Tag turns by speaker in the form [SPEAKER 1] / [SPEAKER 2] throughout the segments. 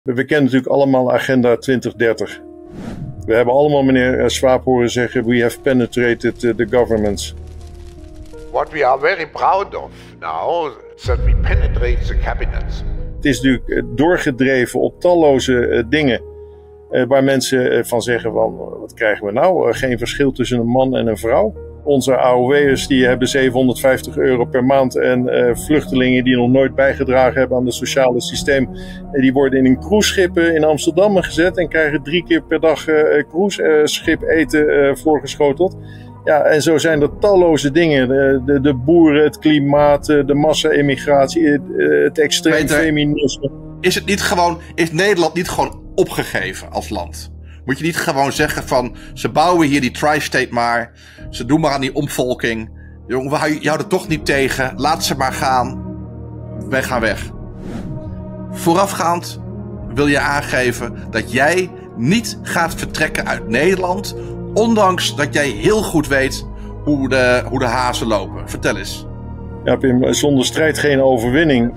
[SPEAKER 1] We kennen natuurlijk allemaal Agenda 2030. We hebben allemaal meneer Schwab horen zeggen, we have penetrated the governments.
[SPEAKER 2] What we are very proud of now is that we penetrate the cabinets.
[SPEAKER 1] Het is natuurlijk doorgedreven op talloze dingen waar mensen van zeggen van, wat krijgen we nou? Geen verschil tussen een man en een vrouw. Onze AOW'ers die hebben €750 per maand en vluchtelingen die nog nooit bijgedragen hebben aan het sociale systeem, die worden in een cruiseschip in Amsterdam gezet en krijgen 3 keer per dag cruiseschip eten voorgeschoteld. Ja, en zo zijn er talloze dingen. De boeren, het klimaat, de massa-immigratie, het extreem feminisme.
[SPEAKER 3] Is Nederland niet gewoon opgegeven als land? Moet je niet gewoon zeggen van, ze bouwen hier die tri-state maar, ze doen maar aan die omvolking. Jongen, we houden het toch niet tegen, laat ze maar gaan. Wij gaan weg. Voorafgaand wil je aangeven dat jij niet gaat vertrekken uit Nederland, ondanks dat jij heel goed weet hoe de hazen lopen. Vertel eens.
[SPEAKER 1] Ja, Pim, zonder strijd geen overwinning.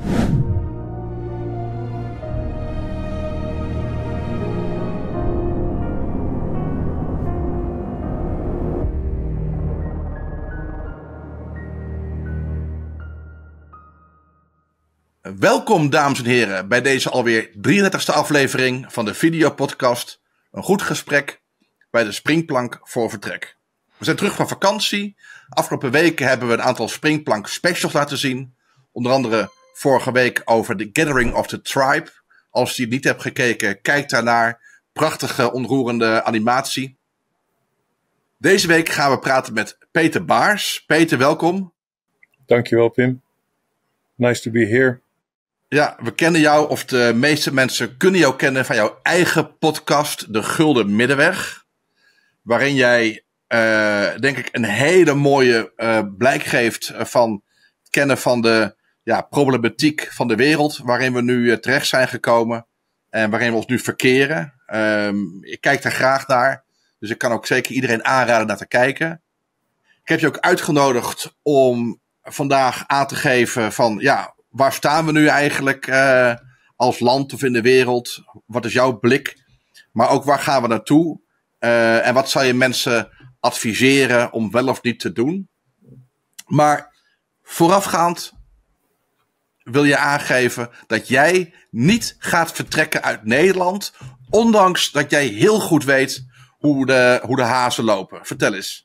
[SPEAKER 3] Welkom, dames en heren, bij deze alweer 33e aflevering van de videopodcast Een goed gesprek bij de Springplank voor vertrek. We zijn terug van vakantie. Afgelopen weken hebben we een aantal Springplank specials laten zien. Onder andere vorige week over The Gathering of the Tribe. Als je het niet hebt gekeken, kijk daarnaar. Prachtige, onroerende animatie. Deze week gaan we praten met Peter Baars. Peter, welkom.
[SPEAKER 1] Dankjewel, Pim. Nice to be here.
[SPEAKER 3] Ja, we kennen jou, of de meeste mensen kunnen jou kennen van jouw eigen podcast, De Gulden Middenweg. Waarin jij, denk ik, een hele mooie blijk geeft van het kennen van de problematiek van de wereld. Waarin we nu terecht zijn gekomen en waarin we ons nu verkeren. Ik kijk daar graag naar, dus ik kan ook zeker iedereen aanraden naar te kijken. Ik heb je ook uitgenodigd om vandaag aan te geven van, waar staan we nu eigenlijk als land of in de wereld? Wat is jouw blik? Maar ook waar gaan we naartoe? En wat zou je mensen adviseren om wel of niet te doen? Maar voorafgaand wil je aangeven dat jij niet gaat vertrekken uit Nederland, ondanks dat jij heel goed weet hoe de hazen lopen. Vertel eens.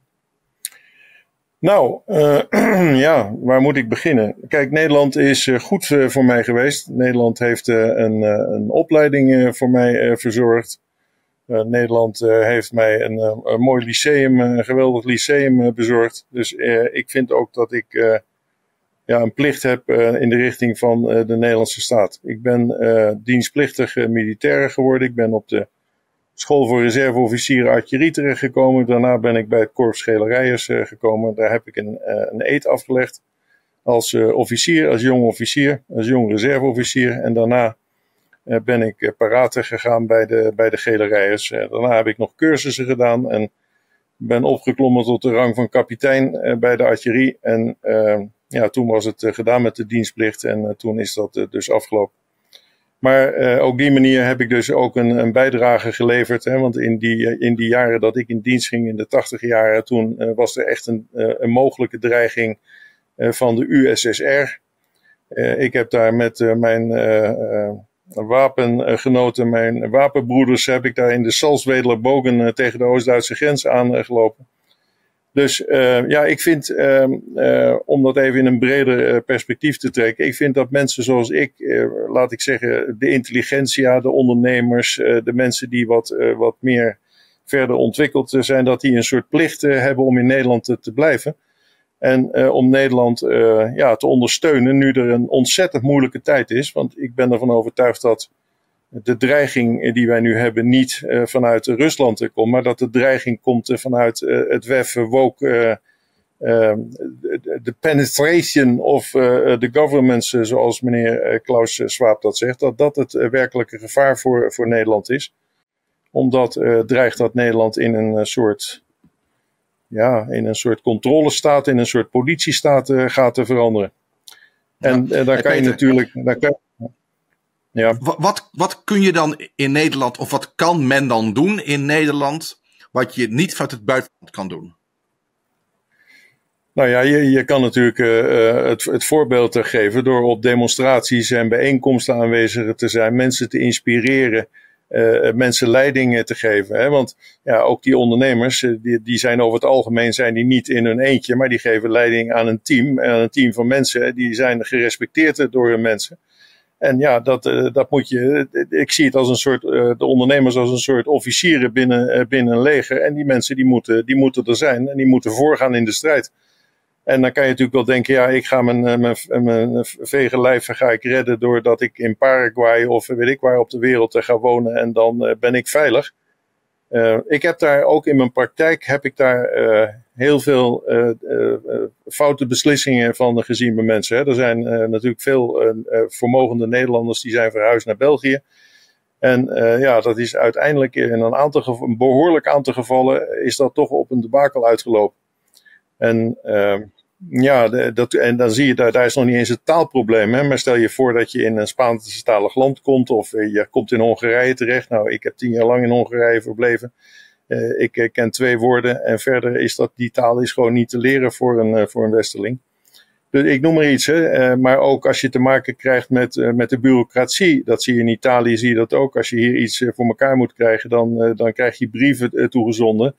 [SPEAKER 1] Nou, waar moet ik beginnen? Kijk, Nederland is goed voor mij geweest. Nederland heeft een opleiding voor mij verzorgd. Nederland heeft mij een mooi lyceum, een geweldig lyceum bezorgd. Dus ik vind ook dat ik een plicht heb in de richting van de Nederlandse staat. Ik ben dienstplichtig militair geworden. Ik ben op de School voor reserveofficieren artillerie terechtgekomen. Daarna ben ik bij het Korps Schelerijers gekomen. Daar heb ik een eed afgelegd als officier, als jong officier, als jong reserveofficier. En daarna ben ik paraat gegaan bij de Schelerijers. Daarna heb ik nog cursussen gedaan en ben opgeklommen tot de rang van kapitein bij de artillerie. En toen was het gedaan met de dienstplicht en toen is dat dus afgelopen. Maar op die manier heb ik dus ook een bijdrage geleverd. Hè, want in die jaren dat ik in dienst ging, in de 80 jaren, toen was er echt een mogelijke dreiging van de USSR. Ik heb daar met mijn wapengenoten, mijn wapenbroeders, heb ik daar in de Salzwedler Bogen tegen de Oost-Duitse grens aangelopen. Dus ik vind, om dat even in een breder perspectief te trekken, ik vind dat mensen zoals ik, laat ik zeggen, de intelligentsia, de ondernemers, de mensen die wat meer verder ontwikkeld zijn, dat die een soort plicht hebben om in Nederland te blijven. En om Nederland te ondersteunen, nu er een ontzettend moeilijke tijd is. Want ik ben ervan overtuigd dat de dreiging die wij nu hebben niet vanuit Rusland komt, maar dat de dreiging komt vanuit het WEF, woke, de penetration of the governments, zoals meneer Klaus Schwab dat zegt, dat het werkelijke gevaar voor Nederland is. Omdat dreigt dat Nederland in een soort controlestaat, in een soort politiestaat gaat te veranderen. En daar kan je natuurlijk... Ja.
[SPEAKER 3] Wat kun je dan in Nederland, of wat kan men dan doen in Nederland, wat je niet vanuit het buitenland kan doen?
[SPEAKER 1] Nou ja, je kan natuurlijk het voorbeeld geven door op demonstraties en bijeenkomsten aanwezig te zijn, mensen te inspireren, mensen leiding te geven. Hè? Want ja, ook die ondernemers, die zijn over het algemeen zijn die niet in hun eentje, maar die geven leiding aan een team, aan een team van mensen. Die zijn gerespecteerd door hun mensen. En ja, dat moet je. Ik zie het als een soort. De ondernemers als een soort officieren binnen een leger. En die mensen die moeten er zijn. En die moeten voorgaan in de strijd. En dan kan je natuurlijk wel denken, ja, ik ga mijn vege lijf ga ik redden doordat ik in Paraguay of weet ik waar op de wereld ga wonen en dan ben ik veilig. Ik heb daar ook in mijn praktijk heel veel foute beslissingen van gezien bij mensen. Hè. Er zijn natuurlijk veel vermogende Nederlanders die zijn verhuisd naar België. En ja, dat is uiteindelijk in een behoorlijk aantal gevallen is dat toch op een debakel uitgelopen. En ja, en dan zie je, daar is nog niet eens het taalprobleem. Hè? Maar stel je voor dat je in een Spaanstalig land komt of je komt in Hongarije terecht. Nou, ik heb 10 jaar lang in Hongarije verbleven. Ik ken 2 woorden en verder is die taal is gewoon niet te leren voor een westerling. Dus ik noem maar iets. Hè? Maar ook als je te maken krijgt met de bureaucratie. Dat zie je in Italië, zie je dat ook. Als je hier iets voor elkaar moet krijgen, dan krijg je brieven toegezonden.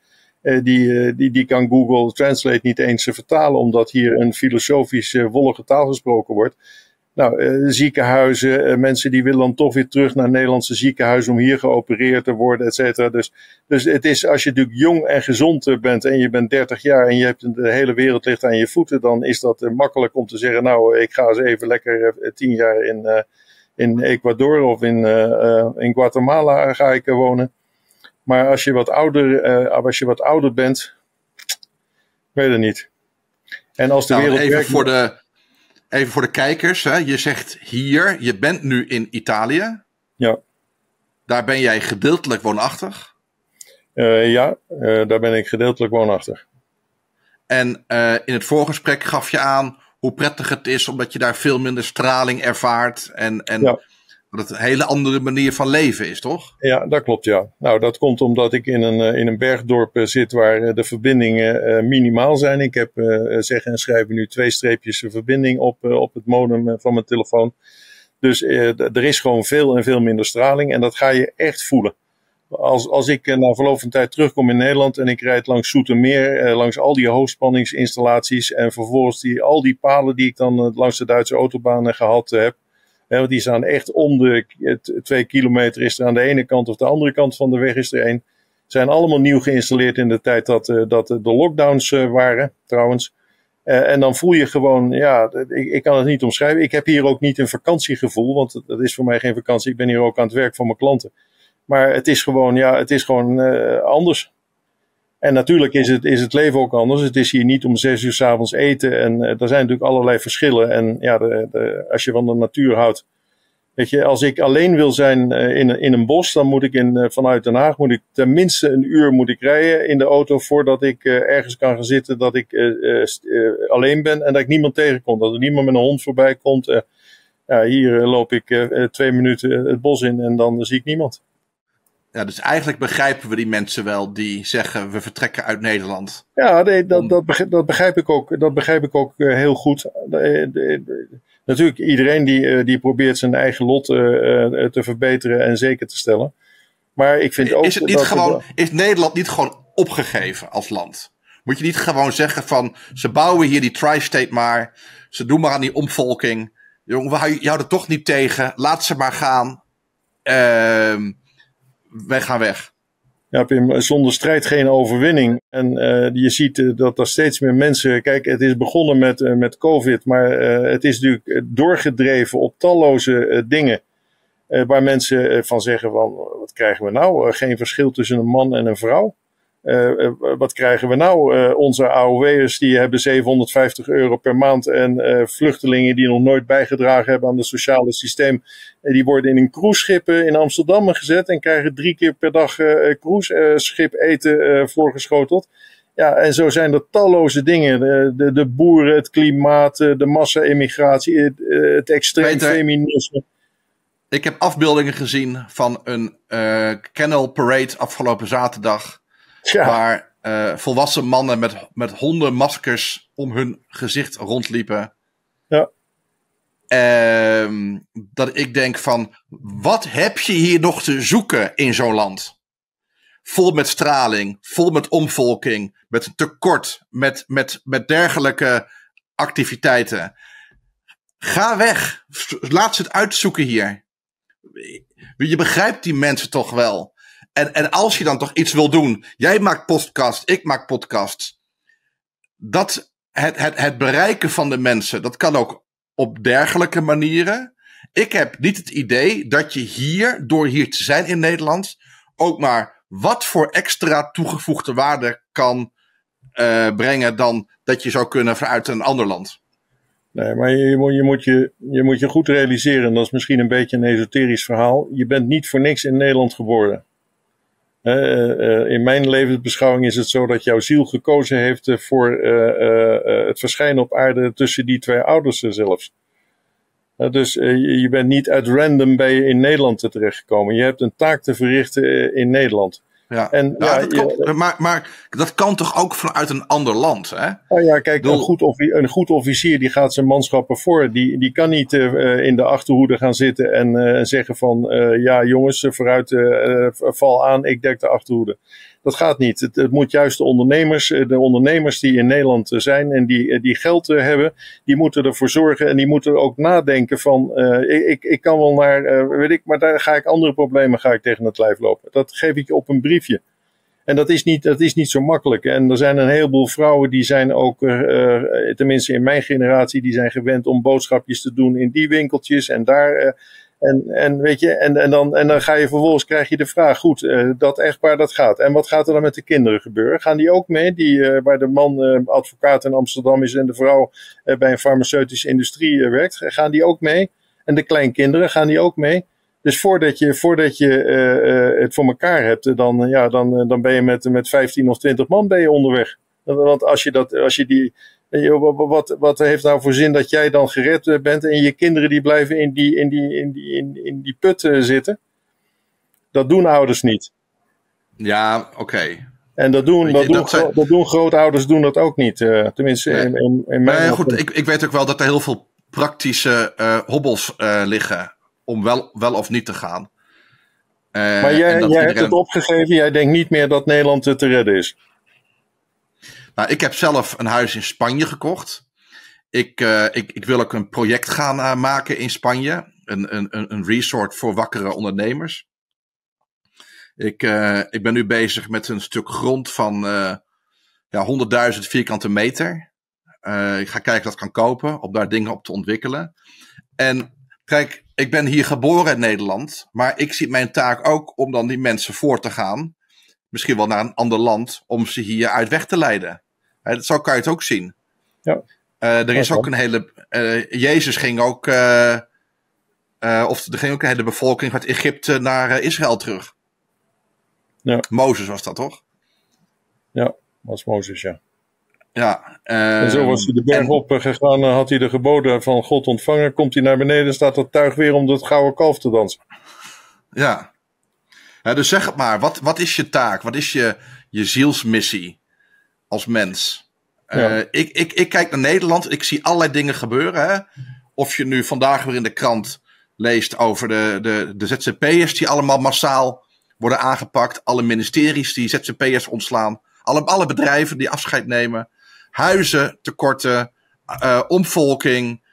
[SPEAKER 1] Die kan Google Translate niet eens vertalen, omdat hier een filosofisch wollige taal gesproken wordt. Nou, ziekenhuizen, mensen die willen dan toch weer terug naar Nederlandse ziekenhuizen om hier geopereerd te worden, et cetera. Dus het is, als je natuurlijk jong en gezond bent en je bent 30 jaar en je hebt de hele wereld ligt aan je voeten, dan is dat makkelijk om te zeggen, nou, ik ga eens even lekker 10 jaar in Ecuador of in Guatemala ga ik wonen. Maar als je wat ouder bent, weet het niet. En als de wereld
[SPEAKER 3] even voor de kijkers, hè? Je zegt hier, je bent nu in Italië.
[SPEAKER 1] Ja.
[SPEAKER 3] Daar ben jij gedeeltelijk woonachtig.
[SPEAKER 1] Ja, daar ben ik gedeeltelijk woonachtig.
[SPEAKER 3] En in het voorgesprek gaf je aan hoe prettig het is, omdat je daar veel minder straling ervaart. En ja. Dat het een hele andere manier van leven is, toch?
[SPEAKER 1] Ja, dat klopt, ja. Nou, dat komt omdat ik in een bergdorp zit waar de verbindingen minimaal zijn. Ik heb zeggen en schrijven nu 2 streepjes verbinding op het modem van mijn telefoon. Dus er is gewoon veel en veel minder straling en dat ga je echt voelen. Als ik na verloop van tijd terugkom in Nederland en ik rijd langs Zoetermeer, langs al die hoogspanningsinstallaties en vervolgens al die palen die ik dan langs de Duitse autobaan gehad heb. Want die staan echt om de 2 kilometer is er aan de ene kant of de andere kant van de weg is er één. Zijn allemaal nieuw geïnstalleerd in de tijd dat de lockdowns waren, trouwens. En dan voel je gewoon, ja, ik kan het niet omschrijven. Ik heb hier ook niet een vakantiegevoel, want dat is voor mij geen vakantie. Ik ben hier ook aan het werk voor mijn klanten. Maar het is gewoon anders. En natuurlijk is het leven ook anders. Het is hier niet om 6 uur 's avonds eten. En er zijn natuurlijk allerlei verschillen. En ja, als je van de natuur houdt. Weet je, als ik alleen wil zijn in een bos, dan moet ik vanuit Den Haag tenminste een uur rijden in de auto voordat ik ergens kan gaan zitten dat ik alleen ben en dat ik niemand tegenkom. Dat er niemand met een hond voorbij komt. Hier loop ik 2 minuten het bos in en dan zie ik niemand.
[SPEAKER 3] Ja, dus eigenlijk begrijpen we die mensen wel die zeggen we vertrekken uit Nederland.
[SPEAKER 1] Ja, dat begrijp ik ook. Dat begrijp ik ook heel goed. Natuurlijk, iedereen die probeert zijn eigen lot te verbeteren en zeker te stellen. Maar ik vind ook
[SPEAKER 3] is Nederland niet gewoon opgegeven als land? Moet je niet gewoon zeggen van ze bouwen hier die tri-state maar. Ze doen maar aan die omvolking. Jongen, we houden het toch niet tegen. Laat ze maar gaan. Wij gaan weg.
[SPEAKER 1] Ja, Pim, zonder strijd geen overwinning. En je ziet dat er steeds meer mensen. Kijk, het is begonnen met COVID, maar het is natuurlijk doorgedreven op talloze dingen. Waar mensen van zeggen: van, wat krijgen we nou? Geen verschil tussen een man en een vrouw. Wat krijgen we nou? Onze AOW'ers die hebben €750 per maand en vluchtelingen die nog nooit bijgedragen hebben aan het sociale systeem, die worden in een cruiseschip in Amsterdam gezet en krijgen 3 keer per dag cruiseschip eten voorgeschoteld. Ja, en zo zijn er talloze dingen. De boeren, het klimaat, de massa-immigratie, het extreem feminisme.
[SPEAKER 3] Ik heb afbeeldingen gezien van een kennel parade afgelopen zaterdag.
[SPEAKER 1] Ja.
[SPEAKER 3] Waar volwassen mannen met hondenmaskers om hun gezicht rondliepen.
[SPEAKER 1] Ja.
[SPEAKER 3] Dat ik denk van, wat heb je hier nog te zoeken in zo'n land? Vol met straling, vol met omvolking, met een tekort, met dergelijke activiteiten. Ga weg. Laat ze het uitzoeken hier. Je begrijpt die mensen toch wel. En als je dan toch iets wil doen. Jij maakt podcast, ik maak podcasts. Het bereiken van de mensen, dat kan ook op dergelijke manieren. Ik heb niet het idee dat je hier, door hier te zijn in Nederland, ook maar wat voor extra toegevoegde waarde kan brengen dan dat je zou kunnen vanuit een ander land.
[SPEAKER 1] Nee, maar je moet je goed realiseren, en dat is misschien een beetje een esoterisch verhaal. Je bent niet voor niks in Nederland geboren. In mijn levensbeschouwing is het zo dat jouw ziel gekozen heeft voor het verschijnen op aarde tussen die twee ouders zelfs. Dus je bent niet uit random bij je in Nederland terechtgekomen. Je hebt een taak te verrichten in Nederland.
[SPEAKER 3] Ja,
[SPEAKER 1] en,
[SPEAKER 3] maar dat kan toch ook vanuit een ander land, hè?
[SPEAKER 1] Nou ja, kijk, een goed officier die gaat zijn manschappen voor. Die kan niet in de achterhoede gaan zitten en zeggen van... ja jongens, vooruit, val aan, ik dek de achterhoede. Dat gaat niet. Het moet juist de ondernemers die in Nederland zijn en die geld hebben, die moeten ervoor zorgen en die moeten ook nadenken van, ik kan wel naar, maar daar ga ik andere problemen tegen het lijf lopen. Dat geef ik je op een briefje. En dat is niet zo makkelijk. En er zijn een heleboel vrouwen die zijn ook, tenminste in mijn generatie, die zijn gewend om boodschapjes te doen in die winkeltjes en daar... En weet je, en dan ga je vervolgens, krijg je de vraag, goed, dat echtpaar dat gaat. En wat gaat er dan met de kinderen gebeuren? Gaan die ook mee? Waar de man advocaat in Amsterdam is en de vrouw bij een farmaceutische industrie werkt. Gaan die ook mee? En de kleinkinderen, gaan die ook mee? Dus voordat je het voor elkaar hebt, dan ben je met 15 of 20 man ben je onderweg. Want wat heeft nou voor zin dat jij dan gered bent en je kinderen die blijven in die put zitten? Dat doen ouders niet.
[SPEAKER 3] Ja, oké.
[SPEAKER 1] En dat doen grootouders doen dat ook niet. Tenminste, in mijn
[SPEAKER 3] goed, ik weet ook wel dat er heel veel praktische hobbels liggen om wel of niet te gaan.
[SPEAKER 1] Maar jij hebt het opgegeven. Jij denkt niet meer dat Nederland te redden is.
[SPEAKER 3] Nou, ik heb zelf een huis in Spanje gekocht. Ik wil ook een project gaan maken in Spanje. Een resort voor wakkere ondernemers. Ik ben nu bezig met een stuk grond van 100.000 vierkante meter. Ik ga kijken of ik dat kan kopen, om daar dingen op te ontwikkelen. En kijk, ik ben hier geboren in Nederland. Maar ik zie mijn taak ook om dan die mensen voor te gaan. Misschien wel naar een ander land, om ze hier uit weg te leiden. Zo kan je het ook zien.
[SPEAKER 1] Ja.
[SPEAKER 3] Er is ook een hele... Jezus ging ook... er ging ook een hele bevolking uit Egypte naar Israël terug.
[SPEAKER 1] Ja.
[SPEAKER 3] Mozes was dat, toch?
[SPEAKER 1] Ja, was Mozes, ja.
[SPEAKER 3] Ja.
[SPEAKER 1] En zo was hij de berg op gegaan, had hij de geboden van God ontvangen. Komt hij naar beneden, staat dat tuig weer om dat gouden kalf te dansen.
[SPEAKER 3] Ja. Dus zeg het maar, wat is je taak? Wat is je zielsmissie als mens? Ja. Ik kijk naar Nederland, ik zie allerlei dingen gebeuren. Hè? Of je nu vandaag weer in de krant leest over de ZZP'ers die allemaal massaal worden aangepakt. Alle ministeries die ZZP'ers ontslaan. Alle bedrijven die afscheid nemen. Huizen tekorten. Omvolking.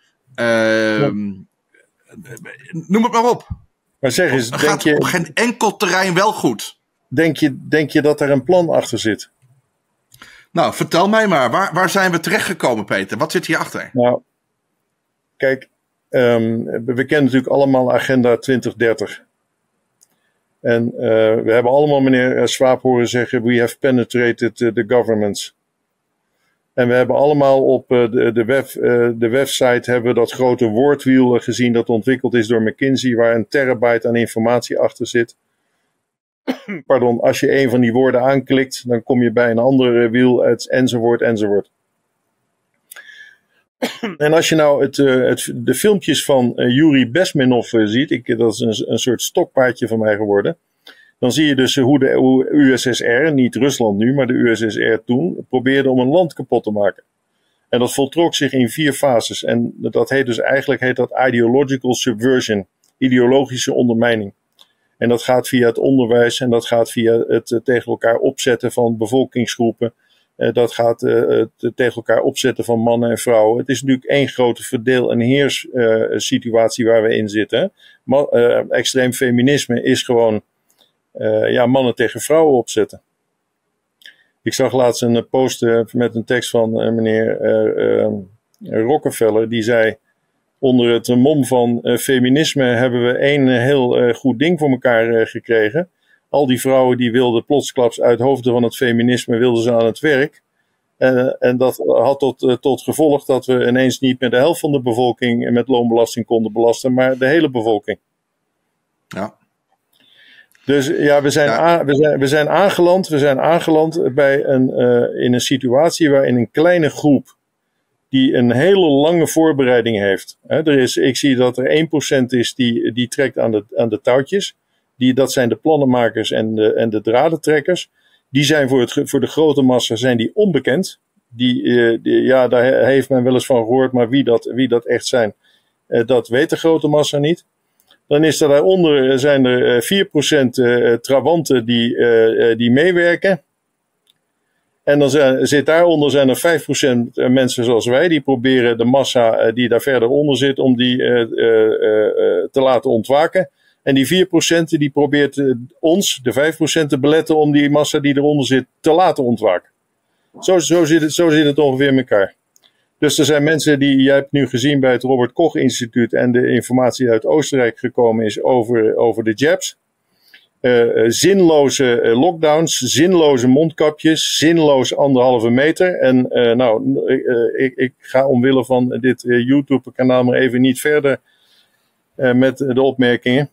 [SPEAKER 3] Noem het maar op.
[SPEAKER 1] Maar zeg eens,
[SPEAKER 3] het gaat op geen enkel terrein wel goed.
[SPEAKER 1] Denk je dat er een plan achter zit?
[SPEAKER 3] Nou, vertel mij maar. Waar zijn we terechtgekomen, Peter? Wat zit hierachter?
[SPEAKER 1] Nou, kijk, we kennen natuurlijk allemaal Agenda 2030. En we hebben allemaal meneer Schwab horen zeggen, we have penetrated the governments. En we hebben allemaal op de website hebben we dat grote woordwiel gezien dat ontwikkeld is door McKinsey, waar een terabyte aan informatie achter zit. Pardon, als je een van die woorden aanklikt, dan kom je bij een andere wiel, enzovoort, enzovoort. En als je nou de filmpjes van Yuri Bezmenov ziet, dat is een soort stokpaardje van mij geworden. Dan zie je dus hoe de USSR, niet Rusland nu, maar de USSR toen, probeerde om een land kapot te maken. En dat voltrok zich in 4 fases. En dat heet dus eigenlijk dat ideological subversion, ideologische ondermijning. En dat gaat via het onderwijs en dat gaat via het tegen elkaar opzetten van bevolkingsgroepen. Dat gaat het tegen elkaar opzetten van mannen en vrouwen. Het is natuurlijk één grote verdeel- en heers situatie waar we in zitten. Extreem feminisme is gewoon mannen tegen vrouwen opzetten. Ik zag laatst een post met een tekst van meneer Rockefeller. Die zei, onder het mom van feminisme hebben we één heel goed ding voor elkaar gekregen. Al die vrouwen die wilden plotsklaps uit hoofden van het feminisme wilden ze aan het werk. En dat had tot gevolg dat we ineens niet meer de helft van de bevolking met loonbelasting konden belasten, maar de hele bevolking.
[SPEAKER 3] Ja.
[SPEAKER 1] Dus ja, we zijn aangeland bij in een situatie waarin een kleine groep die een hele lange voorbereiding heeft. Ik zie dat er 1% is die trekt aan de touwtjes. Dat zijn de plannenmakers en de dradentrekkers. Die zijn voor de grote massa zijn die onbekend. Daar heeft men wel eens van gehoord, maar wie dat echt zijn, dat weet de grote massa niet. Dan is er daaronder zijn er 4% trawanten die meewerken. En dan zit daaronder zijn er 5% mensen zoals wij, die proberen de massa die daar verder onder zit, om die te laten ontwaken. En die 4% die probeert ons, de 5%, te beletten om die massa die eronder zit te laten ontwaken. Zo zit het ongeveer in elkaar. Dus er zijn mensen jij hebt nu gezien bij het Robert Koch Instituut en de informatie die uit Oostenrijk gekomen is over de jabs. Zinloze lockdowns, zinloze mondkapjes, zinloos 1,5 meter. En ik ga omwille van dit YouTube kanaal maar even niet verder met de opmerkingen.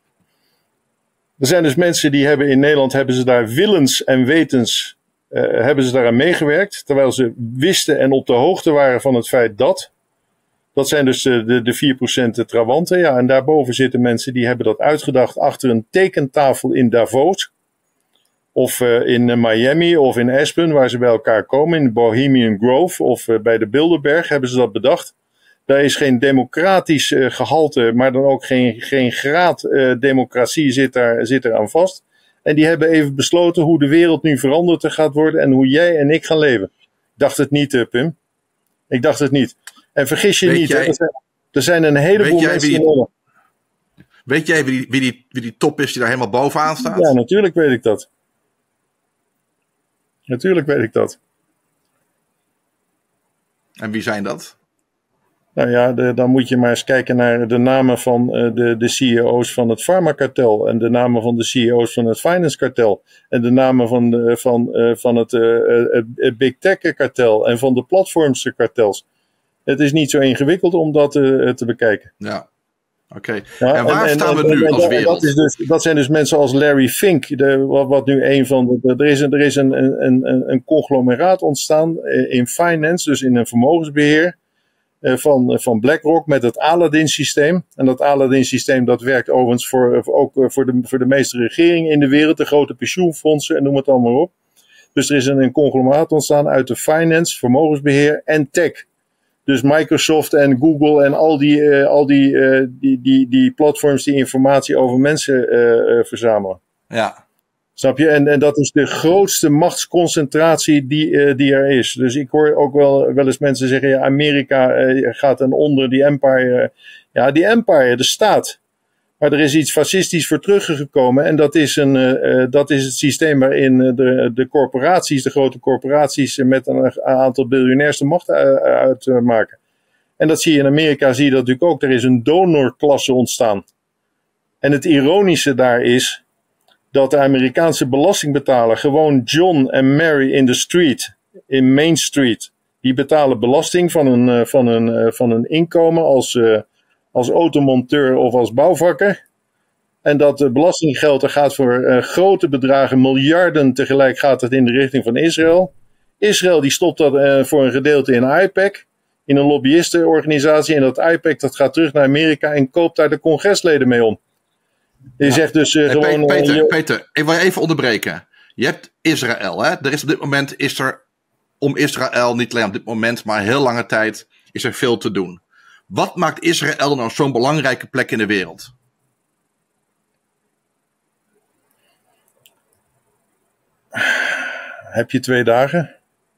[SPEAKER 1] Er zijn dus mensen die hebben in Nederland, hebben ze daar willens en wetens, hebben ze daaraan meegewerkt. Terwijl ze wisten en op de hoogte waren van het feit dat zijn dus de 4% trawanten. Ja, en daarboven zitten mensen die hebben dat uitgedacht achter een tekentafel in Davos. Of in Miami of in Aspen, waar ze bij elkaar komen. In Bohemian Grove of bij de Bilderberg hebben ze dat bedacht. Daar is geen democratisch gehalte, maar dan ook geen graad democratie zit er aan vast. En die hebben even besloten hoe de wereld nu veranderd gaat worden en hoe jij en ik gaan leven. Ik dacht het niet, Pim. Ik dacht het niet. En vergis je niet, er zijn een heleboel mensen.
[SPEAKER 3] Weet jij wie die top is die daar helemaal bovenaan staat?
[SPEAKER 1] Ja, natuurlijk weet ik dat. Natuurlijk weet ik dat.
[SPEAKER 3] En wie zijn dat?
[SPEAKER 1] Nou ja, dan moet je maar eens kijken naar de namen van de CEO's van het farmakartel. En de namen van de CEO's van het finance kartel. En de namen van het big tech kartel. En van de platforms kartels. Het is niet zo ingewikkeld om dat te bekijken.
[SPEAKER 3] Ja, oké. Ja, en waar staan we nu als wereld?
[SPEAKER 1] Dat zijn dus mensen als Larry Fink. Wat nu een van er is een conglomeraat ontstaan in finance. Dus in een vermogensbeheer. Van BlackRock met het Aladdin-systeem. En dat Aladdin-systeem dat werkt overigens voor de meeste regeringen in de wereld. De grote pensioenfondsen en noem het allemaal op. Dus er is een conglomeraat ontstaan uit de finance, vermogensbeheer en tech. Dus Microsoft en Google en al die platforms die informatie over mensen verzamelen.
[SPEAKER 3] Ja.
[SPEAKER 1] Snap je? En dat is de grootste machtsconcentratie die er is. Dus ik hoor ook wel eens mensen zeggen, ja, Amerika gaat ten onder, die empire. Ja, die empire, de staat. Maar er is iets fascistisch voor teruggekomen. En dat is het systeem waarin de corporaties, de grote corporaties met een aantal biljonairs de macht uitmaken. En dat zie je in Amerika, zie je dat natuurlijk ook. Er is een donorklasse ontstaan. En het ironische daar is dat de Amerikaanse belastingbetaler, gewoon John en Mary in de street, in Main Street, die betalen belasting van hun inkomen als automonteur of als bouwvakker. En dat belastinggeld er gaat voor grote bedragen, miljarden tegelijk gaat het in de richting van Israël. Israël die stopt dat voor een gedeelte in IPAC. in een lobbyistenorganisatie. En dat IPAC dat gaat terug naar Amerika en koopt daar de congresleden mee om. Je zegt dus gewoon...
[SPEAKER 3] Peter, ik wil je even onderbreken. Je hebt Israël, hè? Er is op dit moment om Israël, niet alleen op dit moment, maar heel lange tijd, is er veel te doen. Wat maakt Israël nou zo'n belangrijke plek in de wereld?
[SPEAKER 1] Heb je 2 dagen?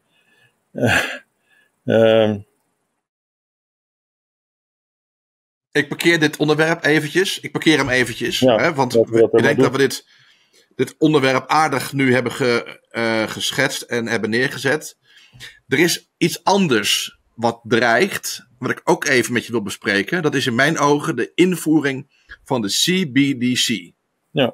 [SPEAKER 3] Ik parkeer dit onderwerp eventjes. Ik parkeer hem eventjes.
[SPEAKER 1] Ja,
[SPEAKER 3] hè, want ik denk dat we dit onderwerp aardig nu hebben geschetst en hebben neergezet. Er is iets anders wat dreigt, wat ik ook even met je wil bespreken. Dat is in mijn ogen de invoering van de CBDC.
[SPEAKER 1] Ja.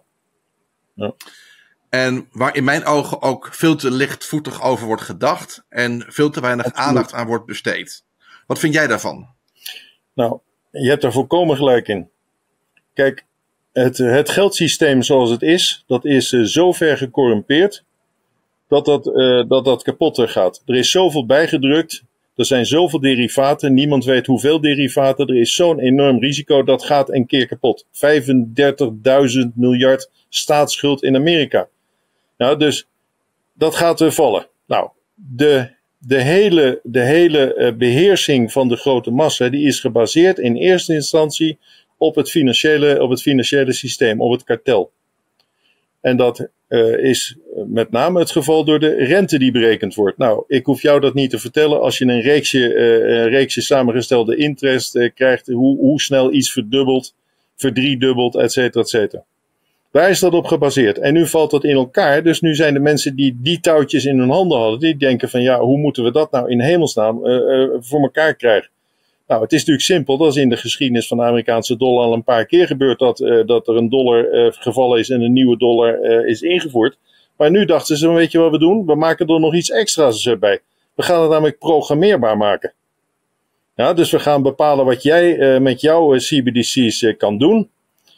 [SPEAKER 3] En waar in mijn ogen ook veel te lichtvoetig over wordt gedacht en veel te weinig aandacht aan wordt besteed. Wat vind jij daarvan?
[SPEAKER 1] Nou, je hebt er volkomen gelijk in. Kijk, het geldsysteem zoals het is, dat is zo ver gecorrumpeerd dat kapot gaat. Er is zoveel bijgedrukt, er zijn zoveel derivaten, niemand weet hoeveel derivaten, er is zo'n enorm risico, dat gaat een keer kapot. 35.000 miljard staatsschuld in Amerika. Nou, dus dat gaat vallen. Nou, de hele beheersing van de grote massa, die is gebaseerd in eerste instantie op het financiële systeem, op het kartel. En dat is met name het geval door de rente die berekend wordt. Nou, ik hoef jou dat niet te vertellen. Als je een reeksje samengestelde interest krijgt, hoe snel iets verdubbelt, verdriedubbelt, et cetera, et cetera. Daar is dat op gebaseerd. En nu valt dat in elkaar. Dus nu zijn de mensen die touwtjes in hun handen hadden, die denken van ja, hoe moeten we dat nou in hemelsnaam voor elkaar krijgen? Nou, het is natuurlijk simpel. Dat is in de geschiedenis van de Amerikaanse dollar al een paar keer gebeurd dat er een dollar gevallen is en een nieuwe dollar is ingevoerd. Maar nu dachten ze, weet je wat we doen? We maken er nog iets extra's bij. We gaan het namelijk programmeerbaar maken. Ja, dus we gaan bepalen wat jij met jouw CBDC's kan doen.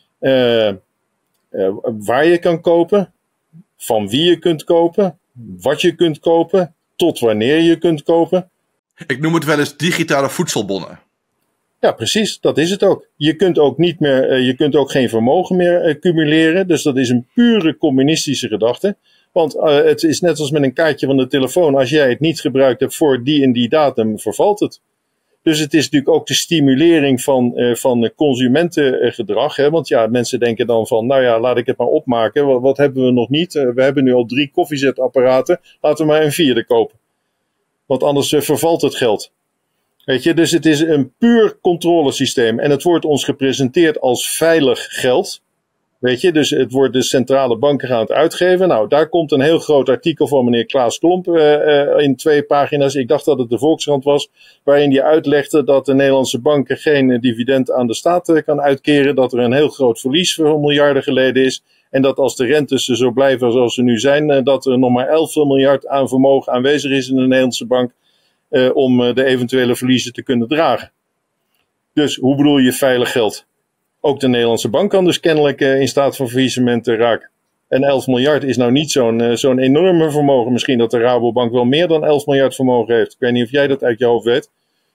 [SPEAKER 1] Waar je kan kopen, van wie je kunt kopen, wat je kunt kopen, tot wanneer je kunt kopen.
[SPEAKER 3] Ik noem het wel eens digitale voedselbonnen.
[SPEAKER 1] Ja, precies, dat is het ook. Je kunt ook niet meer, je kunt ook geen vermogen meer cumuleren, dus dat is een pure communistische gedachte. Want het is net als met een kaartje van de telefoon, als jij het niet gebruikt hebt voor die en die datum, vervalt het. Dus het is natuurlijk ook de stimulering van consumentengedrag. Hè? Want ja, mensen denken dan van, nou ja, laat ik het maar opmaken. Wat hebben we nog niet? We hebben nu al 3 koffiezetapparaten. Laten we maar een 4e kopen. Want anders vervalt het geld. Weet je, dus het is een puur controlesysteem. En het wordt ons gepresenteerd als veilig geld. Weet je, dus het wordt de centrale banken gaan het uitgeven. Nou, daar komt een heel groot artikel van meneer Klaas Klomp in 2 pagina's. Ik dacht dat het de Volkskrant was. Waarin hij uitlegde dat de Nederlandse banken geen dividend aan de staat kan uitkeren. Dat er een heel groot verlies van miljarden geleden is. En dat als de rentes zo blijven zoals ze nu zijn, dat er nog maar 11 miljard aan vermogen aanwezig is in de Nederlandse bank. Om de eventuele verliezen te kunnen dragen. Dus hoe bedoel je veilig geld? Ook de Nederlandse bank kan dus kennelijk in staat van faillissement raken. En 11 miljard is nou niet zo'n enorme vermogen. Misschien dat de Rabobank wel meer dan 11 miljard vermogen heeft. Ik weet niet of jij dat uit je hoofd weet.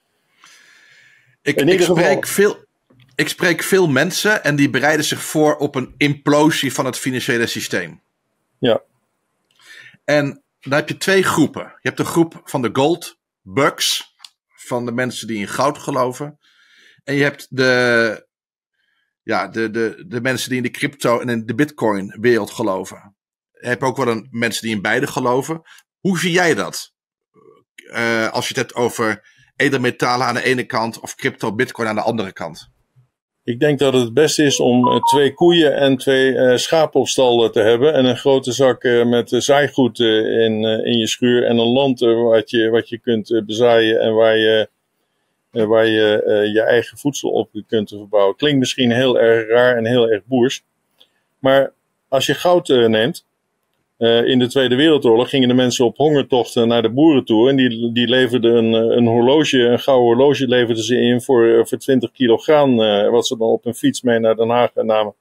[SPEAKER 3] Ik spreek veel mensen en die bereiden zich voor op een implosie van het financiële systeem.
[SPEAKER 1] Ja.
[SPEAKER 3] En dan heb je 2 groepen. Je hebt de groep van de gold bugs, van de mensen die in goud geloven. En je hebt de mensen die in de crypto en in de bitcoin wereld geloven. Je hebt ook wel mensen die in beide geloven. Hoe zie jij dat? Als je het hebt over edelmetalen aan de ene kant of crypto, bitcoin aan de andere kant.
[SPEAKER 1] Ik denk dat het beste is om 2 koeien en 2 schapen op stal te hebben. En een grote zak met zaaigoed in je schuur. En een land wat je kunt bezaaien en waar je je eigen voedsel op kunt verbouwen. Klinkt misschien heel erg raar en heel erg boers. Maar als je goud neemt, in de Tweede Wereldoorlog gingen de mensen op hongertochten naar de boeren toe. En die leverden een gouden horloge leverden ze in voor 20 kilo graan. Wat ze dan op een fiets mee naar Den Haag namen.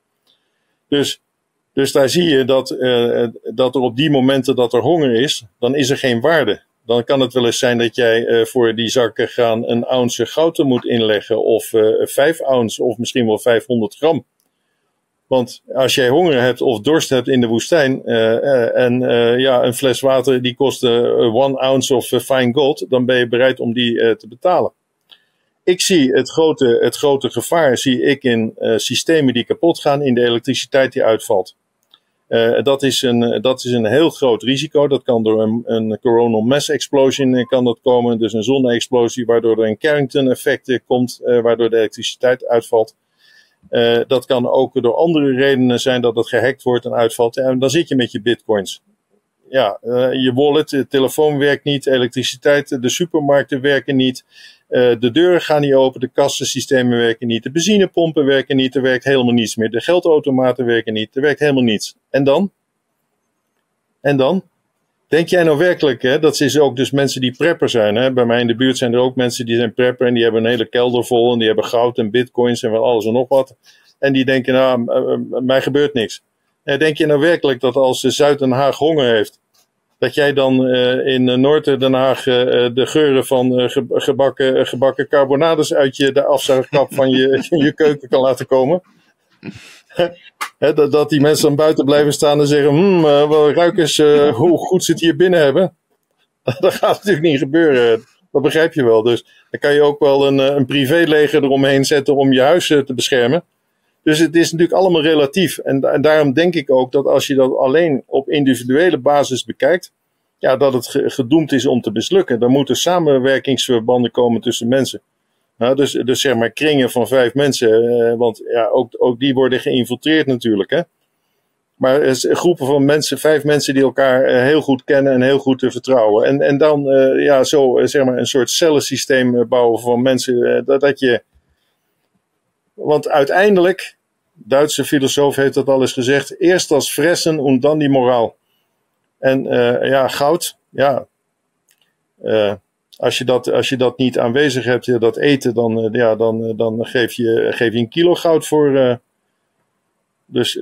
[SPEAKER 1] Dus daar zie je dat er op die momenten dat er honger is, dan is er geen waarde. dan kan het wel eens zijn dat jij voor die zakken gaan een ounce goud moet inleggen. Of 5 ounce of misschien wel 500 gram. Want als jij honger hebt of dorst hebt in de woestijn een fles water die kost 1 ounce of fine gold, dan ben je bereid om die te betalen. Ik zie het grote gevaar zie ik in systemen die kapot gaan, in de elektriciteit die uitvalt. Dat is een heel groot risico. Dat kan door een coronal mass explosion kan dat komen. Dus een zonne-explosie waardoor er een Carrington-effect komt, waardoor de elektriciteit uitvalt. Dat kan ook door andere redenen zijn dat het gehackt wordt en uitvalt. En dan zit je met je bitcoins. Ja, je wallet, de telefoon werkt niet, elektriciteit, de supermarkten werken niet. De deuren gaan niet open, de kassensystemen werken niet, de benzinepompen werken niet, er werkt helemaal niets meer. De geldautomaten werken niet, er werkt helemaal niets. En dan? En dan? Denk jij nou werkelijk, hè, dat is ook dus mensen die prepper zijn. Hè? Bij mij in de buurt zijn er ook mensen die zijn prepper en die hebben een hele kelder vol en die hebben goud en bitcoins en van alles en nog wat. En die denken, nou, mij gebeurt niks. Denk je nou werkelijk dat als Zuid-Den Haag honger heeft, dat jij dan in Noord-Den Haag de geuren van gebakken carbonades uit de afzuigkap van je keuken kan laten komen? Dat die mensen dan buiten blijven staan en zeggen, ruik eens hoe goed ze het hier binnen hebben. Dat gaat natuurlijk niet gebeuren. Dat begrijp je wel. Dus dan kan je ook wel een privéleger eromheen zetten om je huis te beschermen. Dus het is natuurlijk allemaal relatief. En daarom denk ik ook dat als je dat alleen op individuele basis bekijkt, ja, dat het gedoemd is om te mislukken. Dan moeten samenwerkingsverbanden komen tussen mensen. Nou, dus zeg maar kringen van 5 mensen. Want ja, ook die worden geïnfiltreerd natuurlijk. Hè? Maar groepen van mensen, 5 mensen die elkaar heel goed kennen en heel goed te vertrouwen. En dan zo zeg maar een soort cellensysteem bouwen van mensen. Dat je. Want uiteindelijk, Duitse filosoof heeft dat al eens gezegd, eerst als fressen en dan die moraal. En goud, ja. Als je dat niet aanwezig hebt, dat eten, dan geef je een kilo goud voor. Dus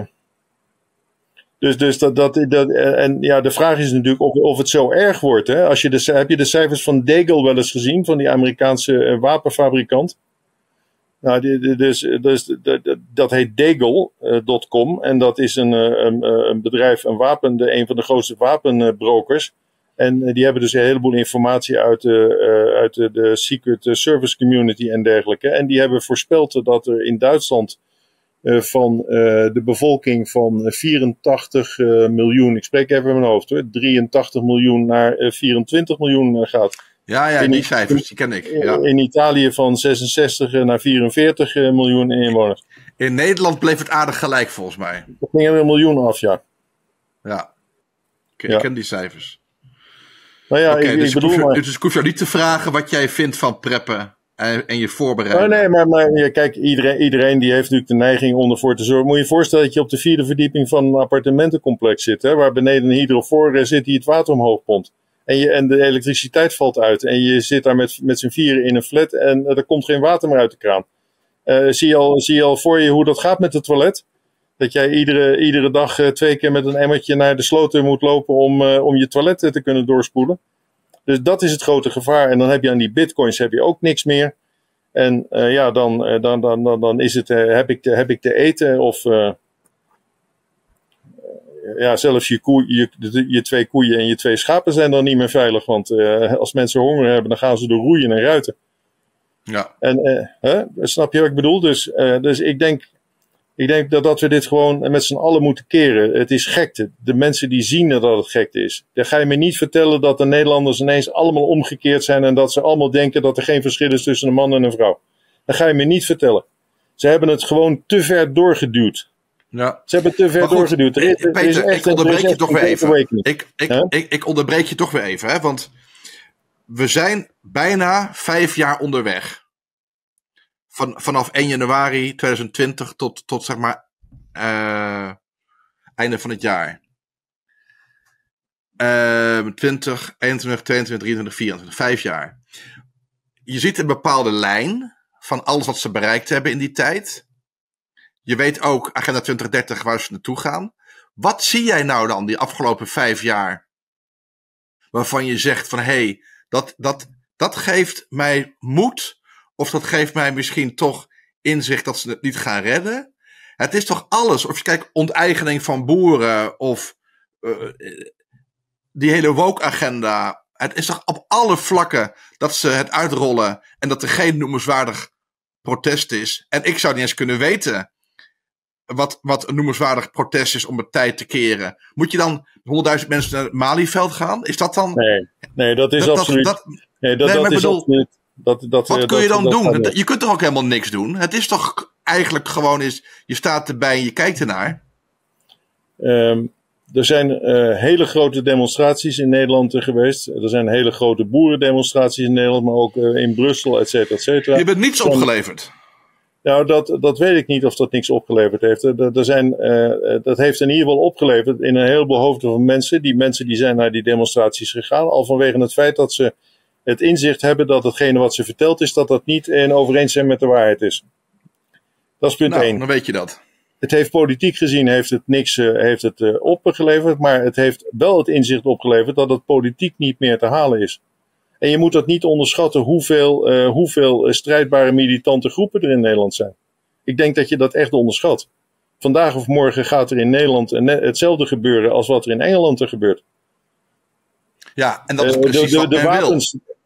[SPEAKER 1] de vraag is natuurlijk of het zo erg wordt. Hè? Heb je de cijfers van Daigle wel eens gezien, van die Amerikaanse wapenfabrikant? Nou, dat heet Daigle.com en dat is een bedrijf, een van de grootste wapenbrokers. En die hebben dus een heleboel informatie uit de Secret Service Community en dergelijke. En die hebben voorspeld dat er in Duitsland van de bevolking van 84 miljoen, ik spreek even in mijn hoofd hoor, 83 miljoen naar 24 miljoen gaat.
[SPEAKER 3] Ja, die cijfers, die ken ik. Ja.
[SPEAKER 1] In Italië van 66 naar 44 miljoen inwoners.
[SPEAKER 3] In Nederland bleef het aardig gelijk volgens mij.
[SPEAKER 1] Dat ging er een miljoen af, ja.
[SPEAKER 3] Ja, ik ken die cijfers.
[SPEAKER 1] Nou ja,
[SPEAKER 3] dus ik hoef jou niet te vragen wat jij vindt van preppen en je voorbereiden.
[SPEAKER 1] Nee, maar kijk, iedereen die heeft natuurlijk de neiging om ervoor te zorgen. Moet je je voorstellen dat je op de 4e verdieping van een appartementencomplex zit, hè, waar beneden een hydrofoor zit die het water omhoog pompt. En de elektriciteit valt uit. En je zit daar met z'n vieren in een flat en er komt geen water meer uit de kraan. Zie je al voor je hoe dat gaat met het toilet? Dat jij iedere dag 2 keer met een emmertje naar de sloot moet lopen om je toilet te kunnen doorspoelen. Dus dat is het grote gevaar. En dan heb je aan die bitcoins ook niks meer. En dan is het, heb ik te eten of zelfs je 2 koeien en je 2 schapen zijn dan niet meer veilig. Want als mensen honger hebben, dan gaan ze door roeien en ruiten. Ja. En snap je wat ik bedoel? Dus ik denk dat we dit gewoon met z'n allen moeten keren. Het is gekte. De mensen die zien dat het gekte is. Dan ga je me niet vertellen dat de Nederlanders ineens allemaal omgekeerd zijn en dat ze allemaal denken dat er geen verschil is tussen een man en een vrouw. Dat ga je me niet vertellen. Ze hebben het gewoon te ver doorgeduwd. Ja. Ze hebben te ver doorgeduwd.
[SPEAKER 3] Peter, ik onderbreek je toch weer even. Ik onderbreek je toch weer even, hè? Want we zijn bijna 5 jaar onderweg. Vanaf 1 januari 2020 tot zeg maar einde van het jaar. 20, 21, 22, 23, 24. 5 jaar. Je ziet een bepaalde lijn van alles wat ze bereikt hebben in die tijd. Je weet ook, agenda 2030, waar ze naartoe gaan. Wat zie jij nou dan die afgelopen 5 jaar? waarvan je zegt van hé, dat geeft mij moed, of dat geeft mij misschien toch inzicht dat ze het niet gaan redden. Het is toch alles, of je kijkt onteigening van boeren, of die hele woke-agenda. Het is toch op alle vlakken dat ze het uitrollen en dat er geen noemenswaardig protest is. En ik zou niet eens kunnen weten wat een noemenswaardig protest is om het tijd te keren. Moet je dan 100.000 mensen naar het Malieveld gaan? Is dat dan...
[SPEAKER 1] Nee, dat is absoluut...
[SPEAKER 3] Wat kun je dan doen? Je kunt toch ook helemaal niks doen? Het is toch eigenlijk gewoon je staat erbij en je kijkt ernaar.
[SPEAKER 1] Er zijn hele grote demonstraties in Nederland geweest. Er zijn hele grote boerendemonstraties in Nederland, maar ook in Brussel, et cetera, et cetera.
[SPEAKER 3] Je bent niets opgeleverd.
[SPEAKER 1] Nou, dat weet ik niet of dat niks opgeleverd heeft. Dat heeft in ieder geval opgeleverd in een heleboel hoofden van mensen. Die mensen die zijn naar die demonstraties gegaan, al vanwege het feit dat ze het inzicht hebben dat hetgene wat ze verteld is, dat niet in overeenstemming met de waarheid is. Dat is punt 1.
[SPEAKER 3] Dan weet je dat.
[SPEAKER 1] Het heeft politiek gezien heeft het opgeleverd, maar het heeft wel het inzicht opgeleverd dat het politiek niet meer te halen is. En je moet dat niet onderschatten hoeveel strijdbare militante groepen er in Nederland zijn. Ik denk dat je dat echt onderschat. Vandaag of morgen gaat er in Nederland hetzelfde gebeuren als wat er in Engeland er gebeurt.
[SPEAKER 3] Ja, en dat is precies wat men wil.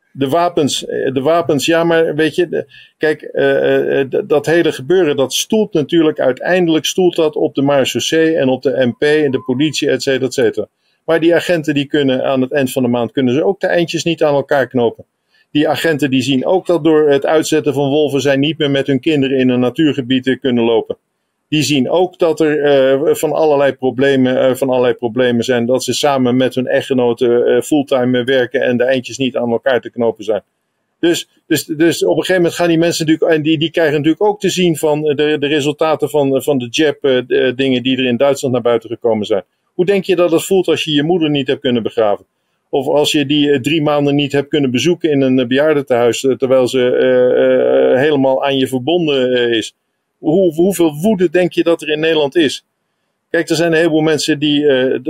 [SPEAKER 1] De wapens, ja, maar weet je, kijk, dat hele gebeuren, dat stoelt natuurlijk uiteindelijk op de marechaussee en op de MP en de politie, et cetera, et cetera. Maar die agenten die kunnen aan het eind van de maand, kunnen ze ook de eindjes niet aan elkaar knopen. Die agenten die zien ook dat door het uitzetten van wolven zij niet meer met hun kinderen in een natuurgebied kunnen lopen. Die zien ook dat er van allerlei problemen zijn. Dat ze samen met hun echtgenoten fulltime werken en de eindjes niet aan elkaar te knopen zijn. Dus op een gegeven moment gaan die mensen natuurlijk, en die krijgen natuurlijk ook te zien van de resultaten van de jab dingen die er in Duitsland naar buiten gekomen zijn. Hoe denk je dat het voelt als je je moeder niet hebt kunnen begraven? Of als je die 3 maanden niet hebt kunnen bezoeken in een bejaardentehuis, terwijl ze helemaal aan je verbonden is? Hoeveel woede denk je dat er in Nederland is? Kijk, er zijn een heleboel mensen die...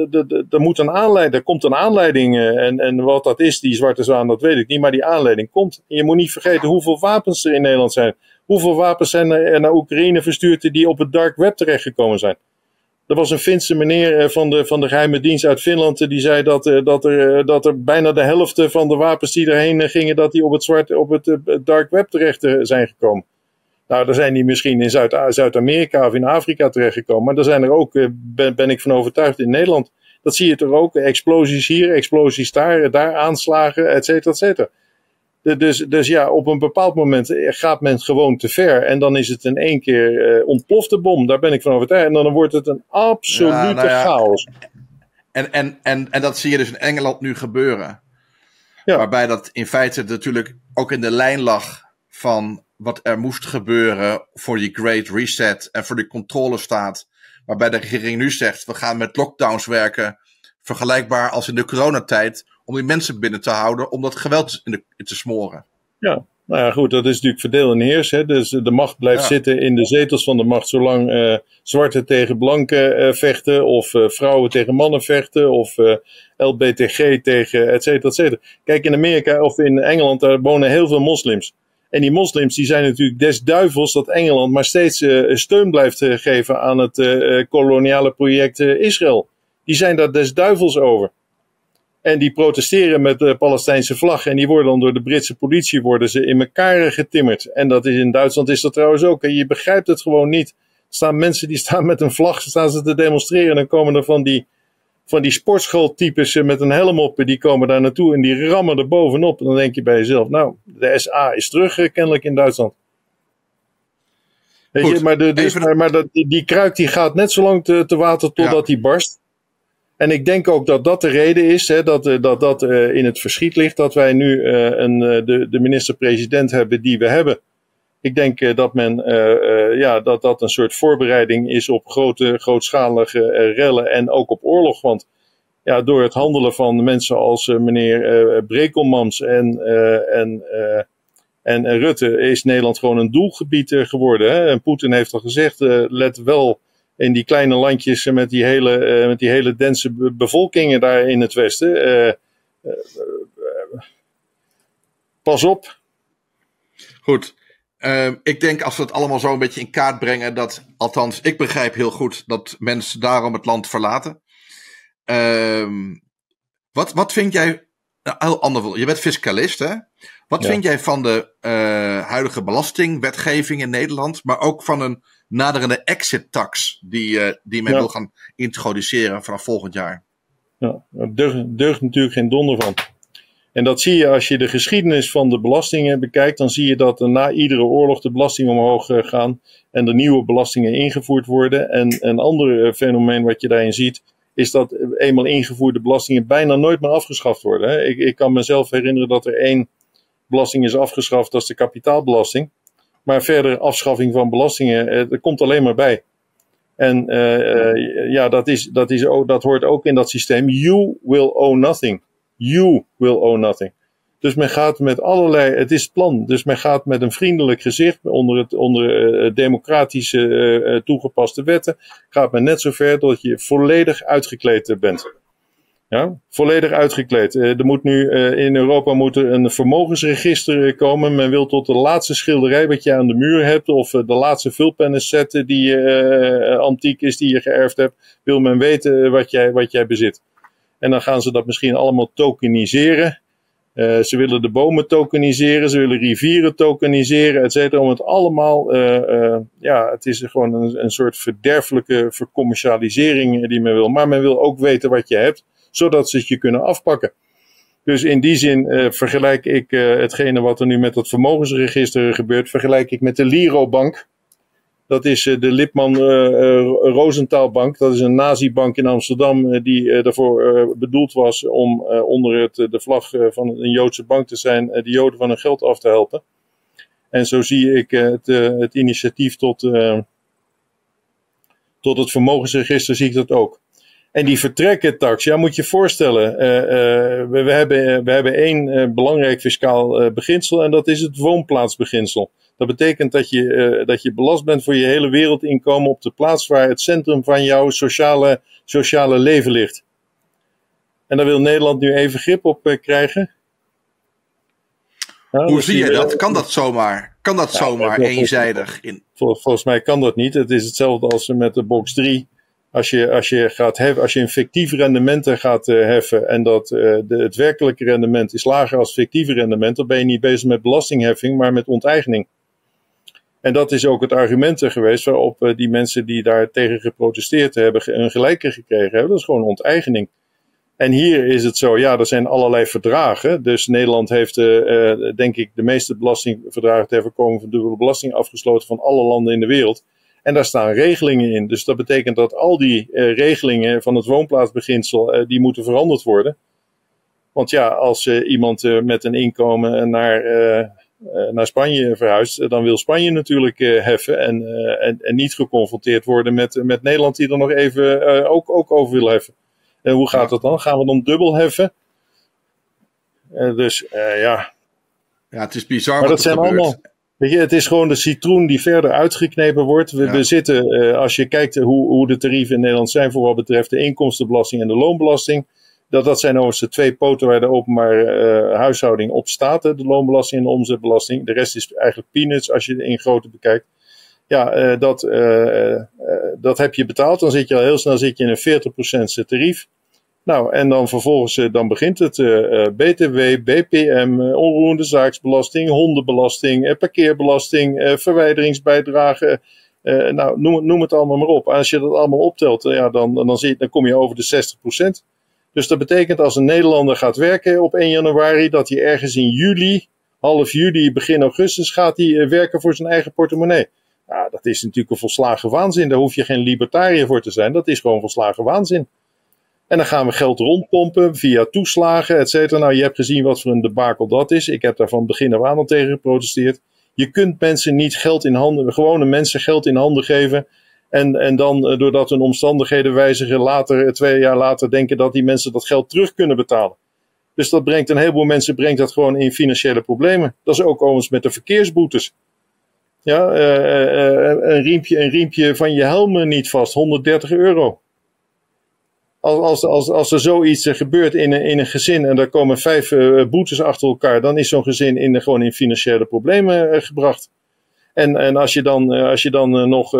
[SPEAKER 1] er komt een aanleiding. En wat dat is, die zwarte zwaan, dat weet ik niet. Maar die aanleiding komt. En je moet niet vergeten hoeveel wapens er in Nederland zijn. Hoeveel wapens zijn er naar Oekraïne verstuurd die op het dark web terechtgekomen zijn. Er was een Finse meneer van de geheime dienst uit Finland. Die zei dat er bijna de helft van de wapens die erheen gingen, dat die op het dark web terecht zijn gekomen. Nou, daar zijn die misschien in Zuid-Amerika of in Afrika terechtgekomen. Maar er zijn er ook, ben ik van overtuigd, in Nederland. Dat zie je toch ook. Explosies hier, explosies daar aanslagen, et cetera, et cetera. Dus ja, op een bepaald moment gaat men gewoon te ver. En dan is het in één keer ontploft de bom. Daar ben ik van overtuigd. En dan wordt het een absolute chaos.
[SPEAKER 3] En dat zie je dus in Engeland nu gebeuren. Ja. Waarbij dat in feite natuurlijk ook in de lijn lag van wat er moest gebeuren voor die Great Reset en voor die controlestaat. Waarbij de regering nu zegt, we gaan met lockdowns werken, vergelijkbaar als in de coronatijd, om die mensen binnen te houden, om dat geweld te smoren.
[SPEAKER 1] Ja, nou ja, goed, dat is natuurlijk verdeel en heers. Hè? Dus de macht blijft zitten in de zetels van de macht, zolang zwarte tegen blanken vechten, of vrouwen tegen mannen vechten, of LBTG tegen et cetera, et cetera. Kijk, in Amerika of in Engeland, daar wonen heel veel moslims. En die moslims die zijn natuurlijk des duivels dat Engeland maar steeds steun blijft geven aan het koloniale project Israël. Die zijn daar des duivels over. En die protesteren met de Palestijnse vlag. En die worden dan door de Britse politie in elkaar getimmerd. En dat is in Duitsland is dat trouwens ook. En je begrijpt het gewoon niet. Er staan mensen die staan met een vlag, staan ze te demonstreren. En dan komen er van die sportschooltypes met een helm op, die komen daar naartoe en die rammen er bovenop. En dan denk je bij jezelf, nou, de SA is terug kennelijk in Duitsland. Weet je, maar die kruik die gaat net zo lang te water totdat die barst. En ik denk ook dat dat de reden is, hè, dat in het verschiet ligt, dat wij nu de minister-president hebben die we hebben. Ik denk dat dat een soort voorbereiding is op grootschalige rellen en ook op oorlog. Want ja, door het handelen van mensen als meneer Brekelmans en Rutte is Nederland gewoon een doelgebied geworden. Hè? En Poetin heeft al gezegd, let wel in die kleine landjes met die hele dense bevolkingen daar in het westen. pas op.
[SPEAKER 3] Goed. Ik denk als we het allemaal zo een beetje in kaart brengen, dat, althans, ik begrijp heel goed dat mensen daarom het land verlaten. Wat vind jij, heel ander, je bent fiscalist, hè? Wat vind jij van de huidige belastingwetgeving in Nederland, maar ook van een naderende exit-tax die men wil gaan introduceren vanaf volgend jaar?
[SPEAKER 1] Ja, daar deugt natuurlijk geen donder van. En dat zie je als je de geschiedenis van de belastingen bekijkt. Dan zie je dat er na iedere oorlog de belastingen omhoog gaan. En er nieuwe belastingen ingevoerd worden. En een ander fenomeen wat je daarin ziet. Is dat eenmaal ingevoerde belastingen bijna nooit meer afgeschaft worden. Hè. Ik kan mezelf herinneren dat er 1 belasting is afgeschaft. Dat is de kapitaalbelasting. Maar verder afschaffing van belastingen. Er komt alleen maar bij. En dat hoort ook in dat systeem. You will owe nothing. You will owe nothing. Dus men gaat met allerlei, het is het plan, dus men gaat met een vriendelijk gezicht onder democratische toegepaste wetten, gaat men net zo ver dat je volledig uitgekleed bent. Ja, volledig uitgekleed. Er moet nu in Europa een vermogensregister komen. Men wil tot de laatste schilderij wat je aan de muur hebt, of de laatste vulpennenset die antiek is, die je geërfd hebt, wil men weten wat jij bezit. En dan gaan ze dat misschien allemaal tokeniseren. Ze willen de bomen tokeniseren, ze willen rivieren tokeniseren, et cetera. Om het allemaal, het is gewoon een soort verderfelijke vercommercialisering die men wil. Maar men wil ook weten wat je hebt, zodat ze het je kunnen afpakken. Dus in die zin vergelijk ik hetgene wat er nu met dat vermogensregister gebeurt, vergelijk ik met de Lirobank. Dat is de Lipman Rosenthal Bank. Dat is een nazi-bank in Amsterdam die daarvoor bedoeld was om onder de vlag van een Joodse bank te zijn, de Joden van hun geld af te helpen. En zo zie ik het initiatief tot het vermogensregister zie ik dat ook. En die vertrekkentax, ja, moet je je voorstellen. We hebben 1 belangrijk fiscaal beginsel en dat is het woonplaatsbeginsel. Dat betekent dat je belast bent voor je hele wereldinkomen op de plaats waar het centrum van jouw sociale leven ligt. En daar wil Nederland nu even grip op krijgen.
[SPEAKER 3] Ja, hoe zie je dat? Kan dat zomaar? Kan dat zomaar eenzijdig?
[SPEAKER 1] Volgens mij kan dat niet. Het is hetzelfde als met de box 3. Als je een fictief rendement gaat heffen en dat het werkelijke rendement is lager als het fictieve rendement, dan ben je niet bezig met belastingheffing, maar met onteigening. En dat is ook het argument geweest waarop die mensen die daar tegen geprotesteerd hebben een gelijke gekregen hebben. Dat is gewoon onteigening. En hier is het zo, ja, er zijn allerlei verdragen. Dus Nederland heeft, denk ik, de meeste belastingverdragen ter voorkoming van dubbele belasting afgesloten van alle landen in de wereld. En daar staan regelingen in. Dus dat betekent dat al die regelingen van het woonplaatsbeginsel, die moeten veranderd worden. Want ja, als iemand met een inkomen naar Spanje verhuist, dan wil Spanje natuurlijk heffen en niet geconfronteerd worden met Nederland die er nog even ook over wil heffen. En hoe gaat dat dan? Gaan we dan dubbel heffen? Ja,
[SPEAKER 3] het is bizar.
[SPEAKER 1] Maar dat zijn allemaal. Weet je, het is gewoon de citroen die verder uitgeknepen wordt. We zitten, als je kijkt hoe de tarieven in Nederland zijn voor wat betreft de inkomstenbelasting en de loonbelasting. Dat zijn overigens de 2 poten waar de openbare huishouding op staat. De loonbelasting en de omzetbelasting. De rest is eigenlijk peanuts als je het in grootte bekijkt. Ja, dat heb je betaald. Dan zit je al heel snel in een 40% tarief. Nou, en dan vervolgens dan begint het BTW, BPM, onroerende zaaksbelasting, hondenbelasting, parkeerbelasting, verwijderingsbijdrage. Noem het allemaal maar op. Als je dat allemaal optelt, dan kom je over de 60%. Dus dat betekent als een Nederlander gaat werken op 1 januari, dat hij ergens in juli, half juli, begin augustus, gaat hij werken voor zijn eigen portemonnee. Ja, dat is natuurlijk een volslagen waanzin. Daar hoef je geen libertariër voor te zijn. Dat is gewoon volslagen waanzin. En dan gaan we geld rondpompen via toeslagen, et cetera. Nou, je hebt gezien wat voor een debakel dat is. Ik heb daar van begin af aan al tegen geprotesteerd. Je kunt mensen niet gewone mensen geld in handen geven. En dan, doordat hun omstandigheden wijzigen, 2 jaar later denken dat die mensen dat geld terug kunnen betalen. Dus dat brengt een heleboel mensen dat gewoon in financiële problemen. Dat is ook overigens met de verkeersboetes. Ja, een riempje van je helm niet vast, €130. Als er zoiets gebeurt in een gezin en er komen 5 boetes achter elkaar, dan is zo'n gezin gewoon in financiële problemen gebracht. En als er dan nog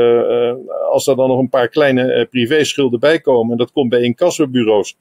[SPEAKER 1] een paar kleine privéschulden bij komen, en dat komt bij incassobureaus.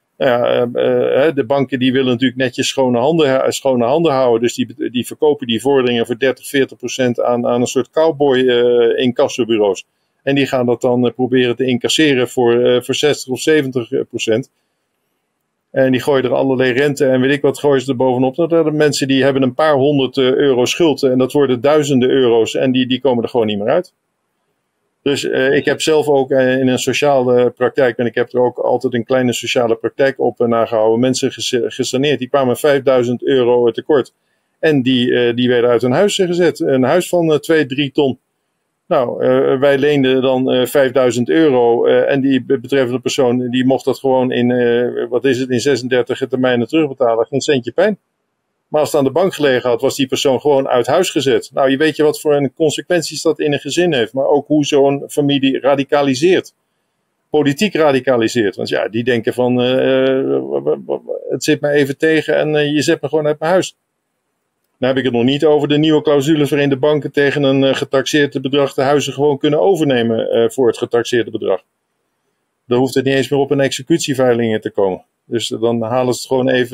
[SPEAKER 1] De banken die willen natuurlijk netjes schone handen houden. Dus die verkopen die vorderingen voor 30-40% aan een soort cowboy incassobureaus. En die gaan dat dan proberen te incasseren voor 60 of 70%. En die gooien er allerlei rente en weet ik wat gooien ze er bovenop. Dat de mensen die hebben een paar honderd euro schuld en dat worden duizenden euro's en die komen er gewoon niet meer uit. Dus ik heb zelf ook in een sociale praktijk, en ik heb er ook altijd een kleine sociale praktijk op nagehouden, mensen gesaneerd. Die kwamen 5000 euro tekort. En die werden uit hun huis gezet. Een huis van 2-3 ton. Nou, wij leenden dan 5000 euro en die betreffende persoon die mocht dat gewoon in 36 termijnen terugbetalen. Geen centje pijn. Maar als het aan de bank gelegen had, was die persoon gewoon uit huis gezet. Nou, je weet wat voor een consequenties dat in een gezin heeft, maar ook hoe zo'n familie radicaliseert. Politiek radicaliseert. Want ja, die denken van, het zit me even tegen en je zet me gewoon uit mijn huis. Dan heb ik het nog niet over de nieuwe clausules waarin de banken tegen een getaxeerd bedrag de huizen gewoon kunnen overnemen voor het getaxeerde bedrag. Dan hoeft het niet eens meer op een executieveiling te komen. Dus dan halen ze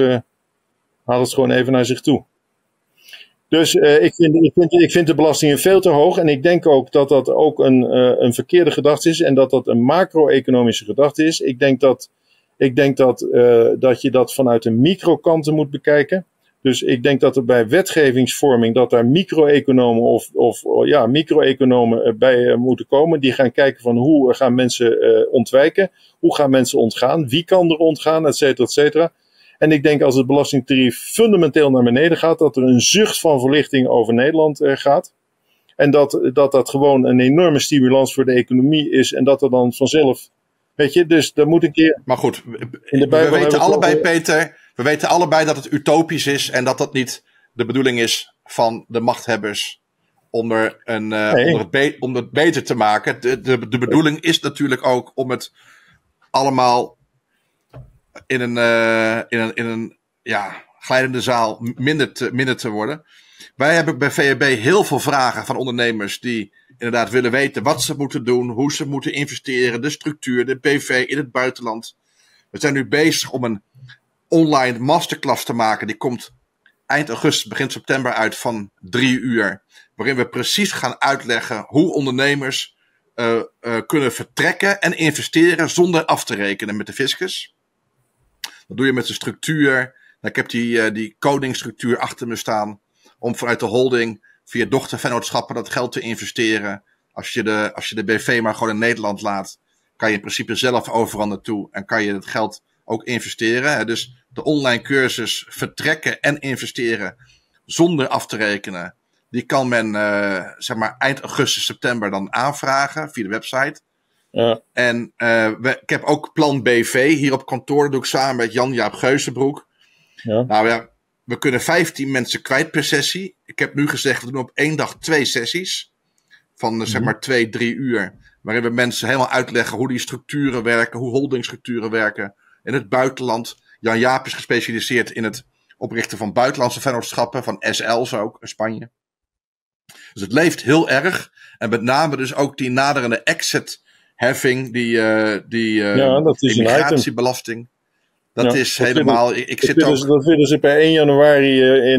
[SPEAKER 1] het gewoon even naar zich toe. Dus ik vind de belastingen veel te hoog. En ik denk ook dat dat ook een verkeerde gedachte is. En dat dat een macro-economische gedachte is. Ik denk dat je dat vanuit de microkanten moet bekijken. Dus ik denk dat er bij wetgevingsvorming dat daar micro-economen micro-economen bij moeten komen. Die gaan kijken van hoe gaan mensen ontwijken. Hoe gaan mensen ontgaan? Wie kan er ontgaan? Et cetera, et cetera. En ik denk als het belastingtarief fundamenteel naar beneden gaat, dat er een zucht van verlichting over Nederland gaat. En dat gewoon een enorme stimulans voor de economie is. En dat er dan vanzelf, weet je, dus daar moet een keer.
[SPEAKER 3] Maar goed, we weten allebei, Peter, we weten allebei dat het utopisch is en dat dat niet de bedoeling is van de machthebbers om het beter te maken. De bedoeling is natuurlijk ook om het allemaal in een glijdende zaal minder te worden. Wij hebben bij VEB heel veel vragen van ondernemers die inderdaad willen weten wat ze moeten doen, hoe ze moeten investeren, de structuur, de BV in het buitenland. We zijn nu bezig om een online masterclass te maken. Die komt eind augustus, begin september uit van 3 uur. Waarin we precies gaan uitleggen hoe ondernemers kunnen vertrekken en investeren zonder af te rekenen met de fiscus. Dat doe je met de structuur. Nou, ik heb die codingstructuur achter me staan. Om vanuit de holding via dochtervennootschappen dat geld te investeren. Als je de BV maar gewoon in Nederland laat, kan je in principe zelf overal naartoe. En kan je het geld ook investeren. Dus de online cursus vertrekken en investeren zonder af te rekenen. Die kan men eind augustus, september dan aanvragen via de website. Ja. En ik heb ook plan BV hier op kantoor. Dat doe ik samen met Jan-Jaap Geuzenbroek. Ja. Nou ja, we kunnen 15 mensen kwijt per sessie. Ik heb nu gezegd, we doen op 1 dag 2 sessies. Van 2-3 uur. Waarin we mensen helemaal uitleggen hoe die structuren werken. Hoe holdingstructuren werken in het buitenland. Jan-Jaap is gespecialiseerd in het oprichten van buitenlandse vennootschappen. Van SL's ook, in Spanje. Dus het leeft heel erg. En met name dus ook die naderende exit-heffing. Die immigratiebelasting. Dat is helemaal...
[SPEAKER 1] Dat willen ze per 1 januari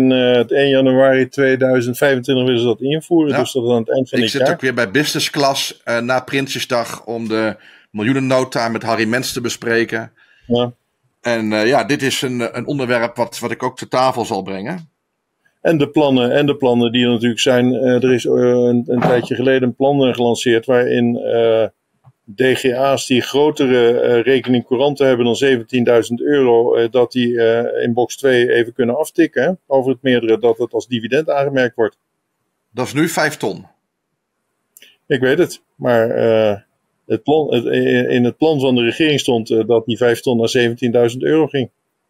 [SPEAKER 1] 2025 willen ze dat invoeren. Ja. Dus dat aan het eind van dit jaar.
[SPEAKER 3] Ik zit ook weer bij business class na Prinsjesdag om de miljoenennota met Harry Mens te bespreken. Ja. En dit is een onderwerp wat ik ook ter tafel zal brengen.
[SPEAKER 1] En de plannen die er natuurlijk zijn. Er is een tijdje geleden een plan gelanceerd waarin DGA's die grotere rekening couranten hebben dan €17.000, dat die in box 2 even kunnen aftikken. Hè? Over het meerdere, dat het als dividend aangemerkt wordt.
[SPEAKER 3] Dat is nu 5 ton.
[SPEAKER 1] Ik weet het, maar in het plan van de regering stond dat die 5 ton naar €17.000 ging.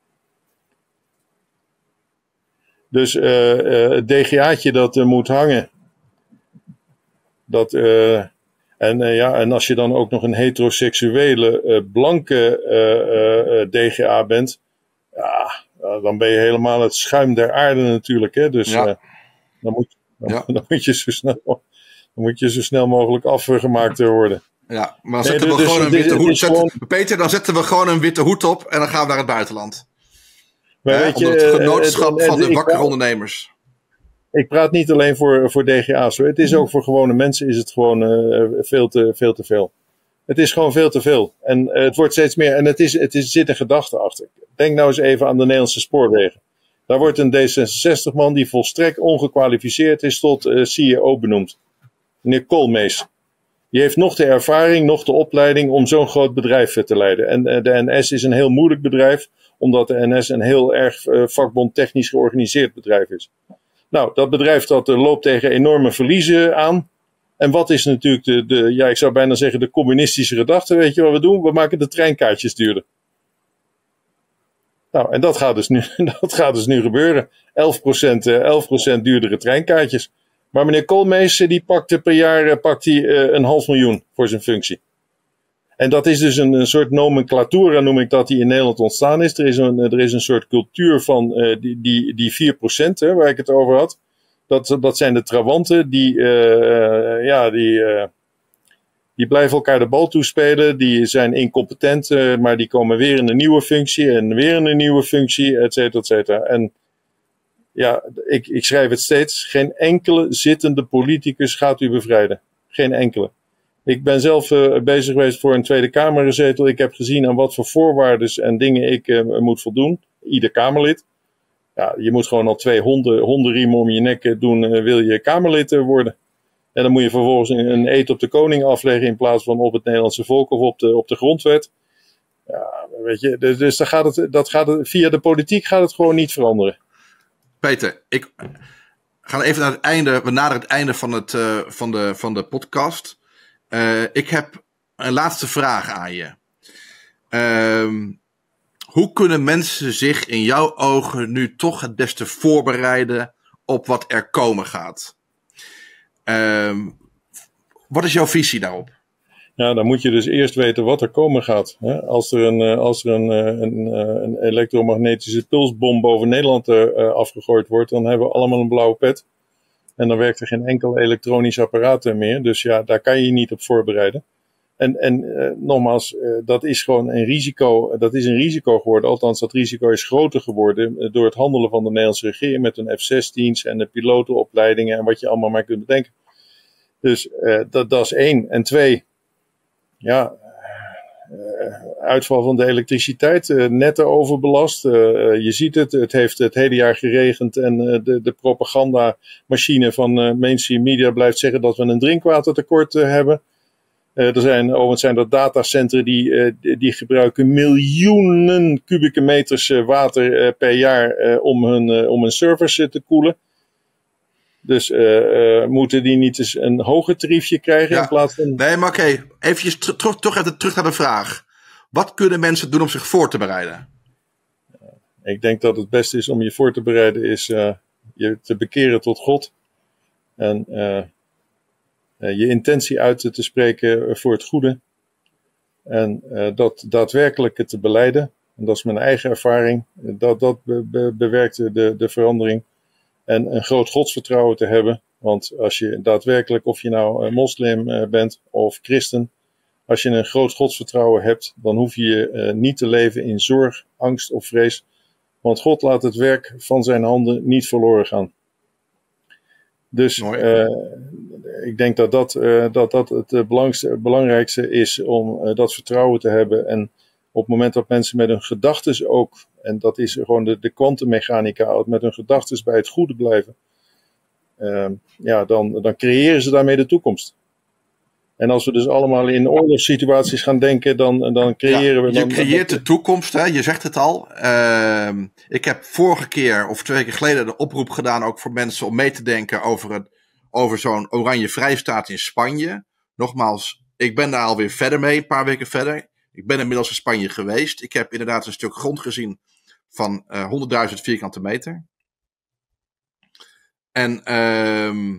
[SPEAKER 1] Dus het DGA'tje dat moet hangen. En als je dan ook nog een heteroseksuele, blanke DGA bent, ja, dan ben je helemaal het schuim der aarde natuurlijk. Hè? Dus
[SPEAKER 3] Ja.
[SPEAKER 1] dan moet je zo snel mogelijk afgemaakt worden.
[SPEAKER 3] Ja, maar dan zetten we gewoon een witte hoed. Peter, dan zetten we gewoon een witte hoed op en dan gaan we naar het buitenland. Onder het genootschap van de wakkere ondernemers.
[SPEAKER 1] Ik praat niet alleen voor DGA's. Hoor. Het is ook voor gewone mensen is het gewoon veel te veel. Het is gewoon veel te veel. En het wordt steeds meer. En er zit een gedachte achter. Denk nou eens even aan de Nederlandse spoorwegen. Daar wordt een D66-man die volstrekt ongekwalificeerd is tot CEO benoemd. Meneer Koolmees. Die heeft nog de ervaring, nog de opleiding om zo'n groot bedrijf te leiden. En de NS is een heel moeilijk bedrijf, omdat de NS een heel erg vakbondtechnisch georganiseerd bedrijf is. Nou, dat bedrijf dat loopt tegen enorme verliezen aan. En wat is natuurlijk ik zou bijna zeggen de communistische gedachte. Weet je wat we doen? We maken de treinkaartjes duurder. Nou, en dat gaat dus nu gebeuren. 11% duurdere treinkaartjes. Maar meneer Koolmees, die pakt per jaar $500.000 voor zijn functie. En dat is dus een soort nomenclatura, noem ik dat, die in Nederland ontstaan is. Er is een soort cultuur van die 4%, waar ik het over had. Dat zijn de trawanten die blijven elkaar de bal toespelen. Die zijn incompetent, maar die komen weer in een nieuwe functie en weer in een nieuwe functie, et cetera, et cetera. En ja, ik schrijf het steeds. Geen enkele zittende politicus gaat u bevrijden. Geen enkele. Ik ben zelf bezig geweest voor een Tweede Kamerzetel. Ik heb gezien aan wat voor voorwaarden en dingen ik moet voldoen. Ieder Kamerlid. Ja, je moet gewoon al 2 hondenriemen om je nek doen, wil je Kamerlid worden. En dan moet je vervolgens een eed op de koning afleggen in plaats van op het Nederlandse volk of op de grondwet. Ja, weet je, dus via de politiek gaat het gewoon niet veranderen.
[SPEAKER 3] Peter, ik ga even naar het einde. We naderen het einde van de podcast. Ik heb een laatste vraag aan je. Hoe kunnen mensen zich in jouw ogen nu toch het beste voorbereiden op wat er komen gaat? Wat is jouw visie daarop?
[SPEAKER 1] Ja, dan moet je dus eerst weten wat er komen gaat. Hè? Als er een elektromagnetische pulsbom boven Nederland afgegooid wordt, dan hebben we allemaal een blauwe pet. En dan werkt er geen enkel elektronisch apparaat meer. Dus ja, daar kan je je niet op voorbereiden. En nogmaals, dat is gewoon een risico. Dat is een risico geworden. Althans, dat risico is groter geworden door het handelen van de Nederlandse regering met hun F-16's en de pilotenopleidingen en wat je allemaal maar kunt bedenken. Dus dat is 1. En 2, ja, uitval van de elektriciteit, netten overbelast. Je ziet het heeft het hele jaar geregend en de propagandamachine van mainstream media blijft zeggen dat we een drinkwatertekort hebben. Overigens zijn er datacentra die gebruiken miljoenen kubieke meters water per jaar om hun servers te koelen. Dus moeten die niet eens een hoger tariefje krijgen in plaats van...
[SPEAKER 3] Nee, maar oké. Even terug naar de vraag. Wat kunnen mensen doen om zich voor te bereiden?
[SPEAKER 1] Ik denk dat het beste is om je voor te bereiden is je te bekeren tot God. En je intentie uit te spreken voor het goede. En dat daadwerkelijk te belijden. En dat is mijn eigen ervaring. Dat bewerkt de verandering. En een groot godsvertrouwen te hebben. Want als je daadwerkelijk, of je nou moslim bent of christen. Als je een groot godsvertrouwen hebt, dan hoef je niet te leven in zorg, angst of vrees. Want God laat het werk van zijn handen niet verloren gaan. Dus ik denk dat het belangrijkste is om dat vertrouwen te hebben. En op het moment dat mensen met hun gedachtes ook, en dat is gewoon de kwantummechanica, met hun gedachtes bij het goede blijven. Dan creëren ze daarmee de toekomst. En als we dus allemaal in oorlogssituaties gaan denken, dan creëren we...
[SPEAKER 3] Je creëert de toekomst, hè? Je zegt het al. Ik heb vorige keer of 2 weken geleden de oproep gedaan ook voor mensen om mee te denken over zo'n oranje vrijstaat in Spanje. Nogmaals, ik ben daar alweer verder mee, een paar weken verder. Ik ben inmiddels in Spanje geweest. Ik heb inderdaad een stuk grond gezien van 100.000 vierkante meter. En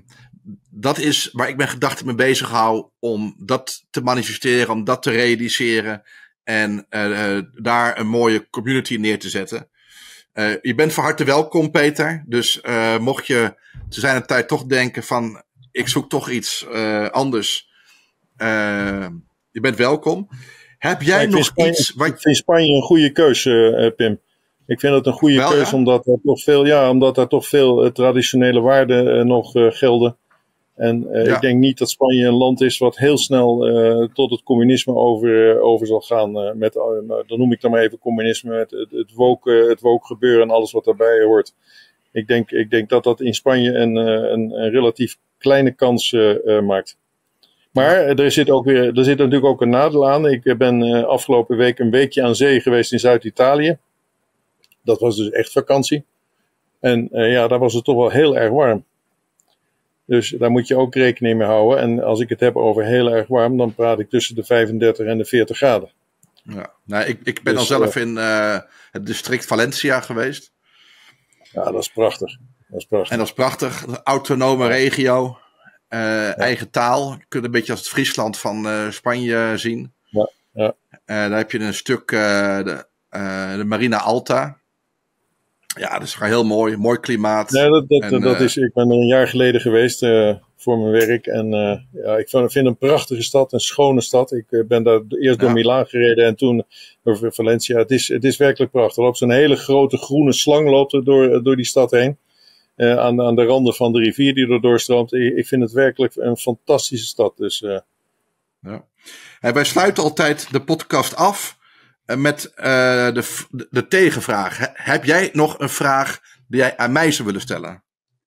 [SPEAKER 3] dat is waar ik mijn gedachten mee bezig hou om dat te manifesteren, om dat te realiseren en daar een mooie community neer te zetten. Je bent van harte welkom, Peter. Dus mocht je te zijner tijd toch denken van ik zoek toch iets anders. Je bent welkom. Heb jij nog iets...
[SPEAKER 1] Ik vind Spanje een goede keuze, Pim. Ik vind het een goede keuze, ja? omdat er toch veel traditionele waarden nog gelden. En ik denk niet dat Spanje een land is wat heel snel tot het communisme over zal gaan. Dan noem ik dan maar even communisme, met het woke gebeuren en alles wat daarbij hoort. Ik denk dat in Spanje een relatief kleine kans maakt. Maar er zit natuurlijk ook een nadeel aan. Ik ben afgelopen week een weekje aan zee geweest in Zuid-Italië. Dat was dus echt vakantie. En daar was het toch wel heel erg warm. Dus daar moet je ook rekening mee houden. En als ik het heb over heel erg warm, dan praat ik tussen de 35 en de 40 graden.
[SPEAKER 3] Ja, nou, ik ben dan zelf in het district Valencia geweest.
[SPEAKER 1] Ja, dat is prachtig.
[SPEAKER 3] En dat is prachtig. Een autonome regio. Eigen taal. Je kunt een beetje als het Friesland van Spanje zien.
[SPEAKER 1] Ja.
[SPEAKER 3] Daar heb je een stuk de Marina Alta. Ja, dat is gewoon heel mooi. Mooi klimaat.
[SPEAKER 1] Ja, ik ben er een jaar geleden geweest voor mijn werk. En ik vind het een prachtige stad, een schone stad. Ik ben daar eerst door Milaan gereden en toen door Valencia. Het is werkelijk prachtig. Er loopt zo'n hele grote groene slang door die stad heen. Aan de randen van de rivier die er doorstroomt. Ik vind het werkelijk een fantastische stad. Dus,
[SPEAKER 3] ja. Wij sluiten altijd de podcast af met de tegenvraag. Heb jij nog een vraag die jij aan mij zou willen stellen?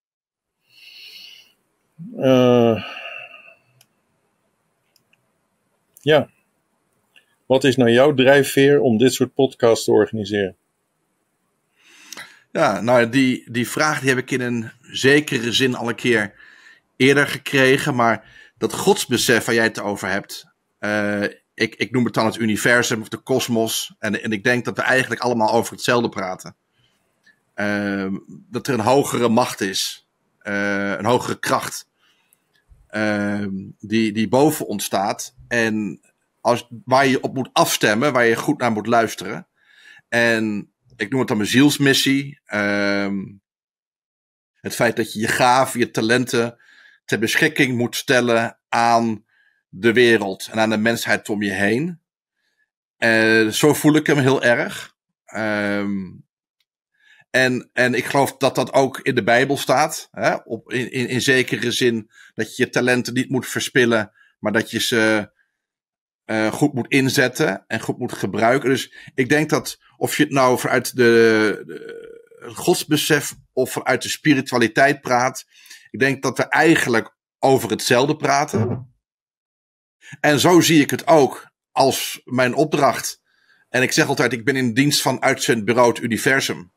[SPEAKER 1] Ja. Wat is nou jouw drijfveer om dit soort podcasts te organiseren?
[SPEAKER 3] Ja, nou die vraag die heb ik in een zekere zin al een keer eerder gekregen. Maar dat godsbesef waar jij het over hebt. Ik noem het dan het universum of de kosmos. En ik denk dat we eigenlijk allemaal over hetzelfde praten. Dat er een hogere macht is. Een hogere kracht. Die boven ons staat. En waar je op moet afstemmen. Waar je goed naar moet luisteren. En ik noem het dan mijn zielsmissie. Het feit dat je je gaven, je talenten ter beschikking moet stellen aan de wereld en aan de mensheid om je heen. Zo voel ik hem heel erg. En ik geloof dat dat ook in de Bijbel staat. Hè? In zekere zin dat je je talenten niet moet verspillen, maar dat je ze goed moet inzetten en goed moet gebruiken. Dus ik denk dat of je het nou vanuit het godsbesef of vanuit de spiritualiteit praat, ik denk dat we eigenlijk over hetzelfde praten. En zo zie ik het ook als mijn opdracht. En ik zeg altijd, ik ben in dienst van uitzendbureau het universum.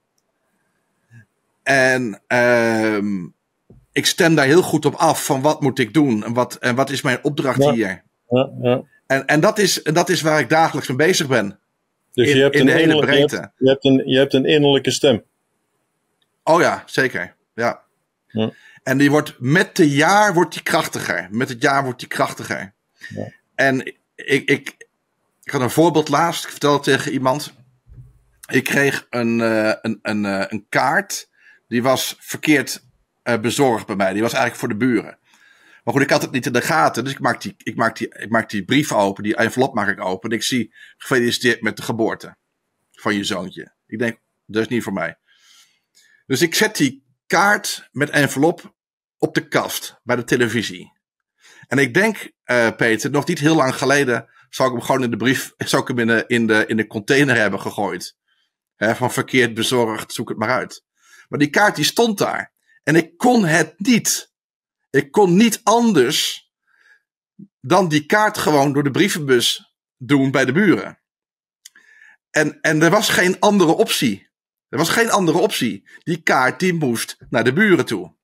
[SPEAKER 3] En ik stem daar heel goed op af van wat moet ik doen en wat is mijn opdracht hier.
[SPEAKER 1] Ja.
[SPEAKER 3] En dat is waar ik dagelijks mee bezig ben.
[SPEAKER 1] Dus je hebt
[SPEAKER 3] in de hele breedte.
[SPEAKER 1] Je hebt een innerlijke stem.
[SPEAKER 3] Oh ja, zeker. Ja. En die wordt met het jaar wordt die krachtiger. Met het jaar wordt die krachtiger. Ja. En ik had een voorbeeld laatst. Ik vertelde tegen iemand. Ik kreeg een kaart. Die was verkeerd bezorgd bij mij. Die was eigenlijk voor de buren. Maar goed, ik had het niet in de gaten. Dus ik maak die brief open. Die envelop maak ik open. En ik zie gefeliciteerd met de geboorte van je zoontje. Ik denk, dat is niet voor mij. Dus ik zet die kaart met envelop op de kast bij de televisie. En ik denk, Peter, nog niet heel lang geleden zou ik hem gewoon in de brief, zou ik hem in de container hebben gegooid. Van verkeerd bezorgd, zoek het maar uit. Maar die kaart die stond daar. En ik kon het niet. Ik kon niet anders dan die kaart gewoon door de brievenbus doen bij de buren. En er was geen andere optie. Er was geen andere optie. Die kaart die moest naar de buren toe.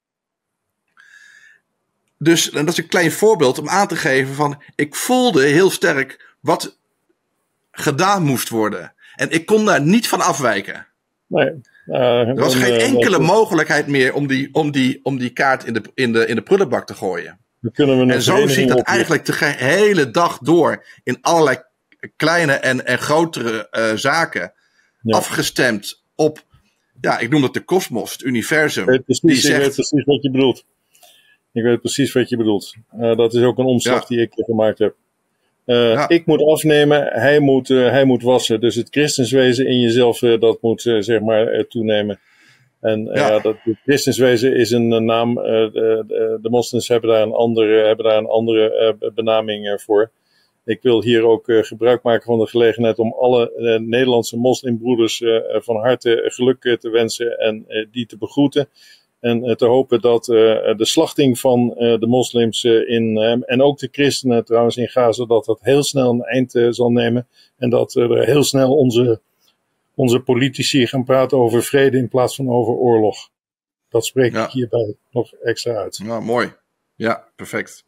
[SPEAKER 3] Dus en dat is een klein voorbeeld om aan te geven van ik voelde heel sterk wat gedaan moest worden. En ik kon daar niet van afwijken.
[SPEAKER 1] Nee,
[SPEAKER 3] Er was geen enkele mogelijkheid meer om die kaart in de prullenbak te gooien. En zo zie ik dat eigenlijk de hele dag door in allerlei kleine en grotere zaken afgestemd op, ik noem dat de kosmos, het universum.
[SPEAKER 1] Ik weet precies wat je bedoelt. Ik weet precies wat je bedoelt. Dat is ook een omslag die ik gemaakt heb. Ik moet afnemen, hij moet wassen. Dus het christenswezen in jezelf, dat moet zeg maar toenemen. En het christenswezen is een naam. De moslims hebben daar een andere benaming voor. Ik wil hier ook gebruik maken van de gelegenheid om alle Nederlandse moslimbroeders van harte geluk te wensen en die te begroeten. En te hopen dat de slachting van de moslims en ook de christenen trouwens in Gaza, dat heel snel een eind zal nemen. En dat er heel snel onze politici gaan praten over vrede in plaats van over oorlog. Dat spreek ik hierbij nog extra uit.
[SPEAKER 3] Ja, mooi. Ja, perfect.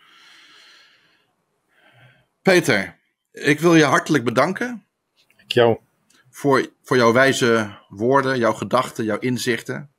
[SPEAKER 3] Peter, ik wil je hartelijk bedanken.
[SPEAKER 1] Ik jou.
[SPEAKER 3] Voor jouw wijze woorden, jouw gedachten, jouw inzichten.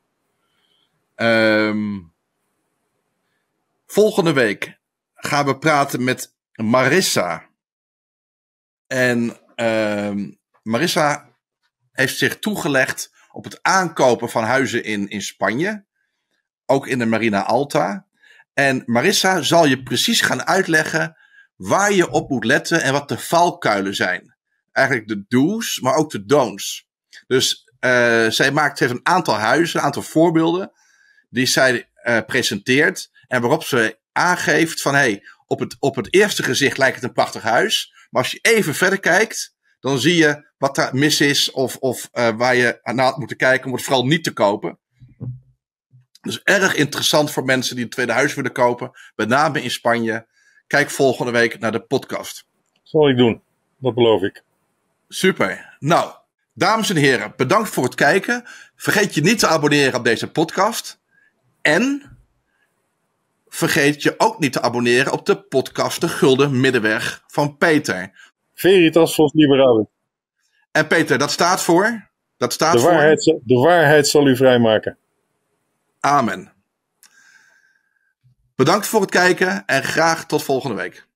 [SPEAKER 3] Volgende week gaan we praten met Marissa. En Marissa heeft zich toegelegd op het aankopen van huizen in Spanje. Ook in de Marina Alta. En Marissa zal je precies gaan uitleggen waar je op moet letten en wat de valkuilen zijn. Eigenlijk de do's, maar ook de don'ts. Dus zij heeft een aantal huizen, een aantal voorbeelden die zij presenteert en waarop ze aangeeft van op het eerste gezicht lijkt het een prachtig huis, maar als je even verder kijkt, dan zie je wat er mis is of waar je naar had moeten kijken om het vooral niet te kopen. Dus erg interessant voor mensen die een tweede huis willen kopen, met name in Spanje. Kijk volgende week naar de podcast.
[SPEAKER 1] Zal ik doen, dat beloof ik.
[SPEAKER 3] Super. Nou, dames en heren, bedankt voor het kijken. Vergeet je niet te abonneren op deze podcast. En vergeet je ook niet te abonneren op de podcast De Gulden Middenweg van Peter.
[SPEAKER 1] Veritas Vos Liberalis.
[SPEAKER 3] En Peter, dat staat voor?
[SPEAKER 1] De waarheid zal u vrijmaken.
[SPEAKER 3] Amen. Bedankt voor het kijken en graag tot volgende week.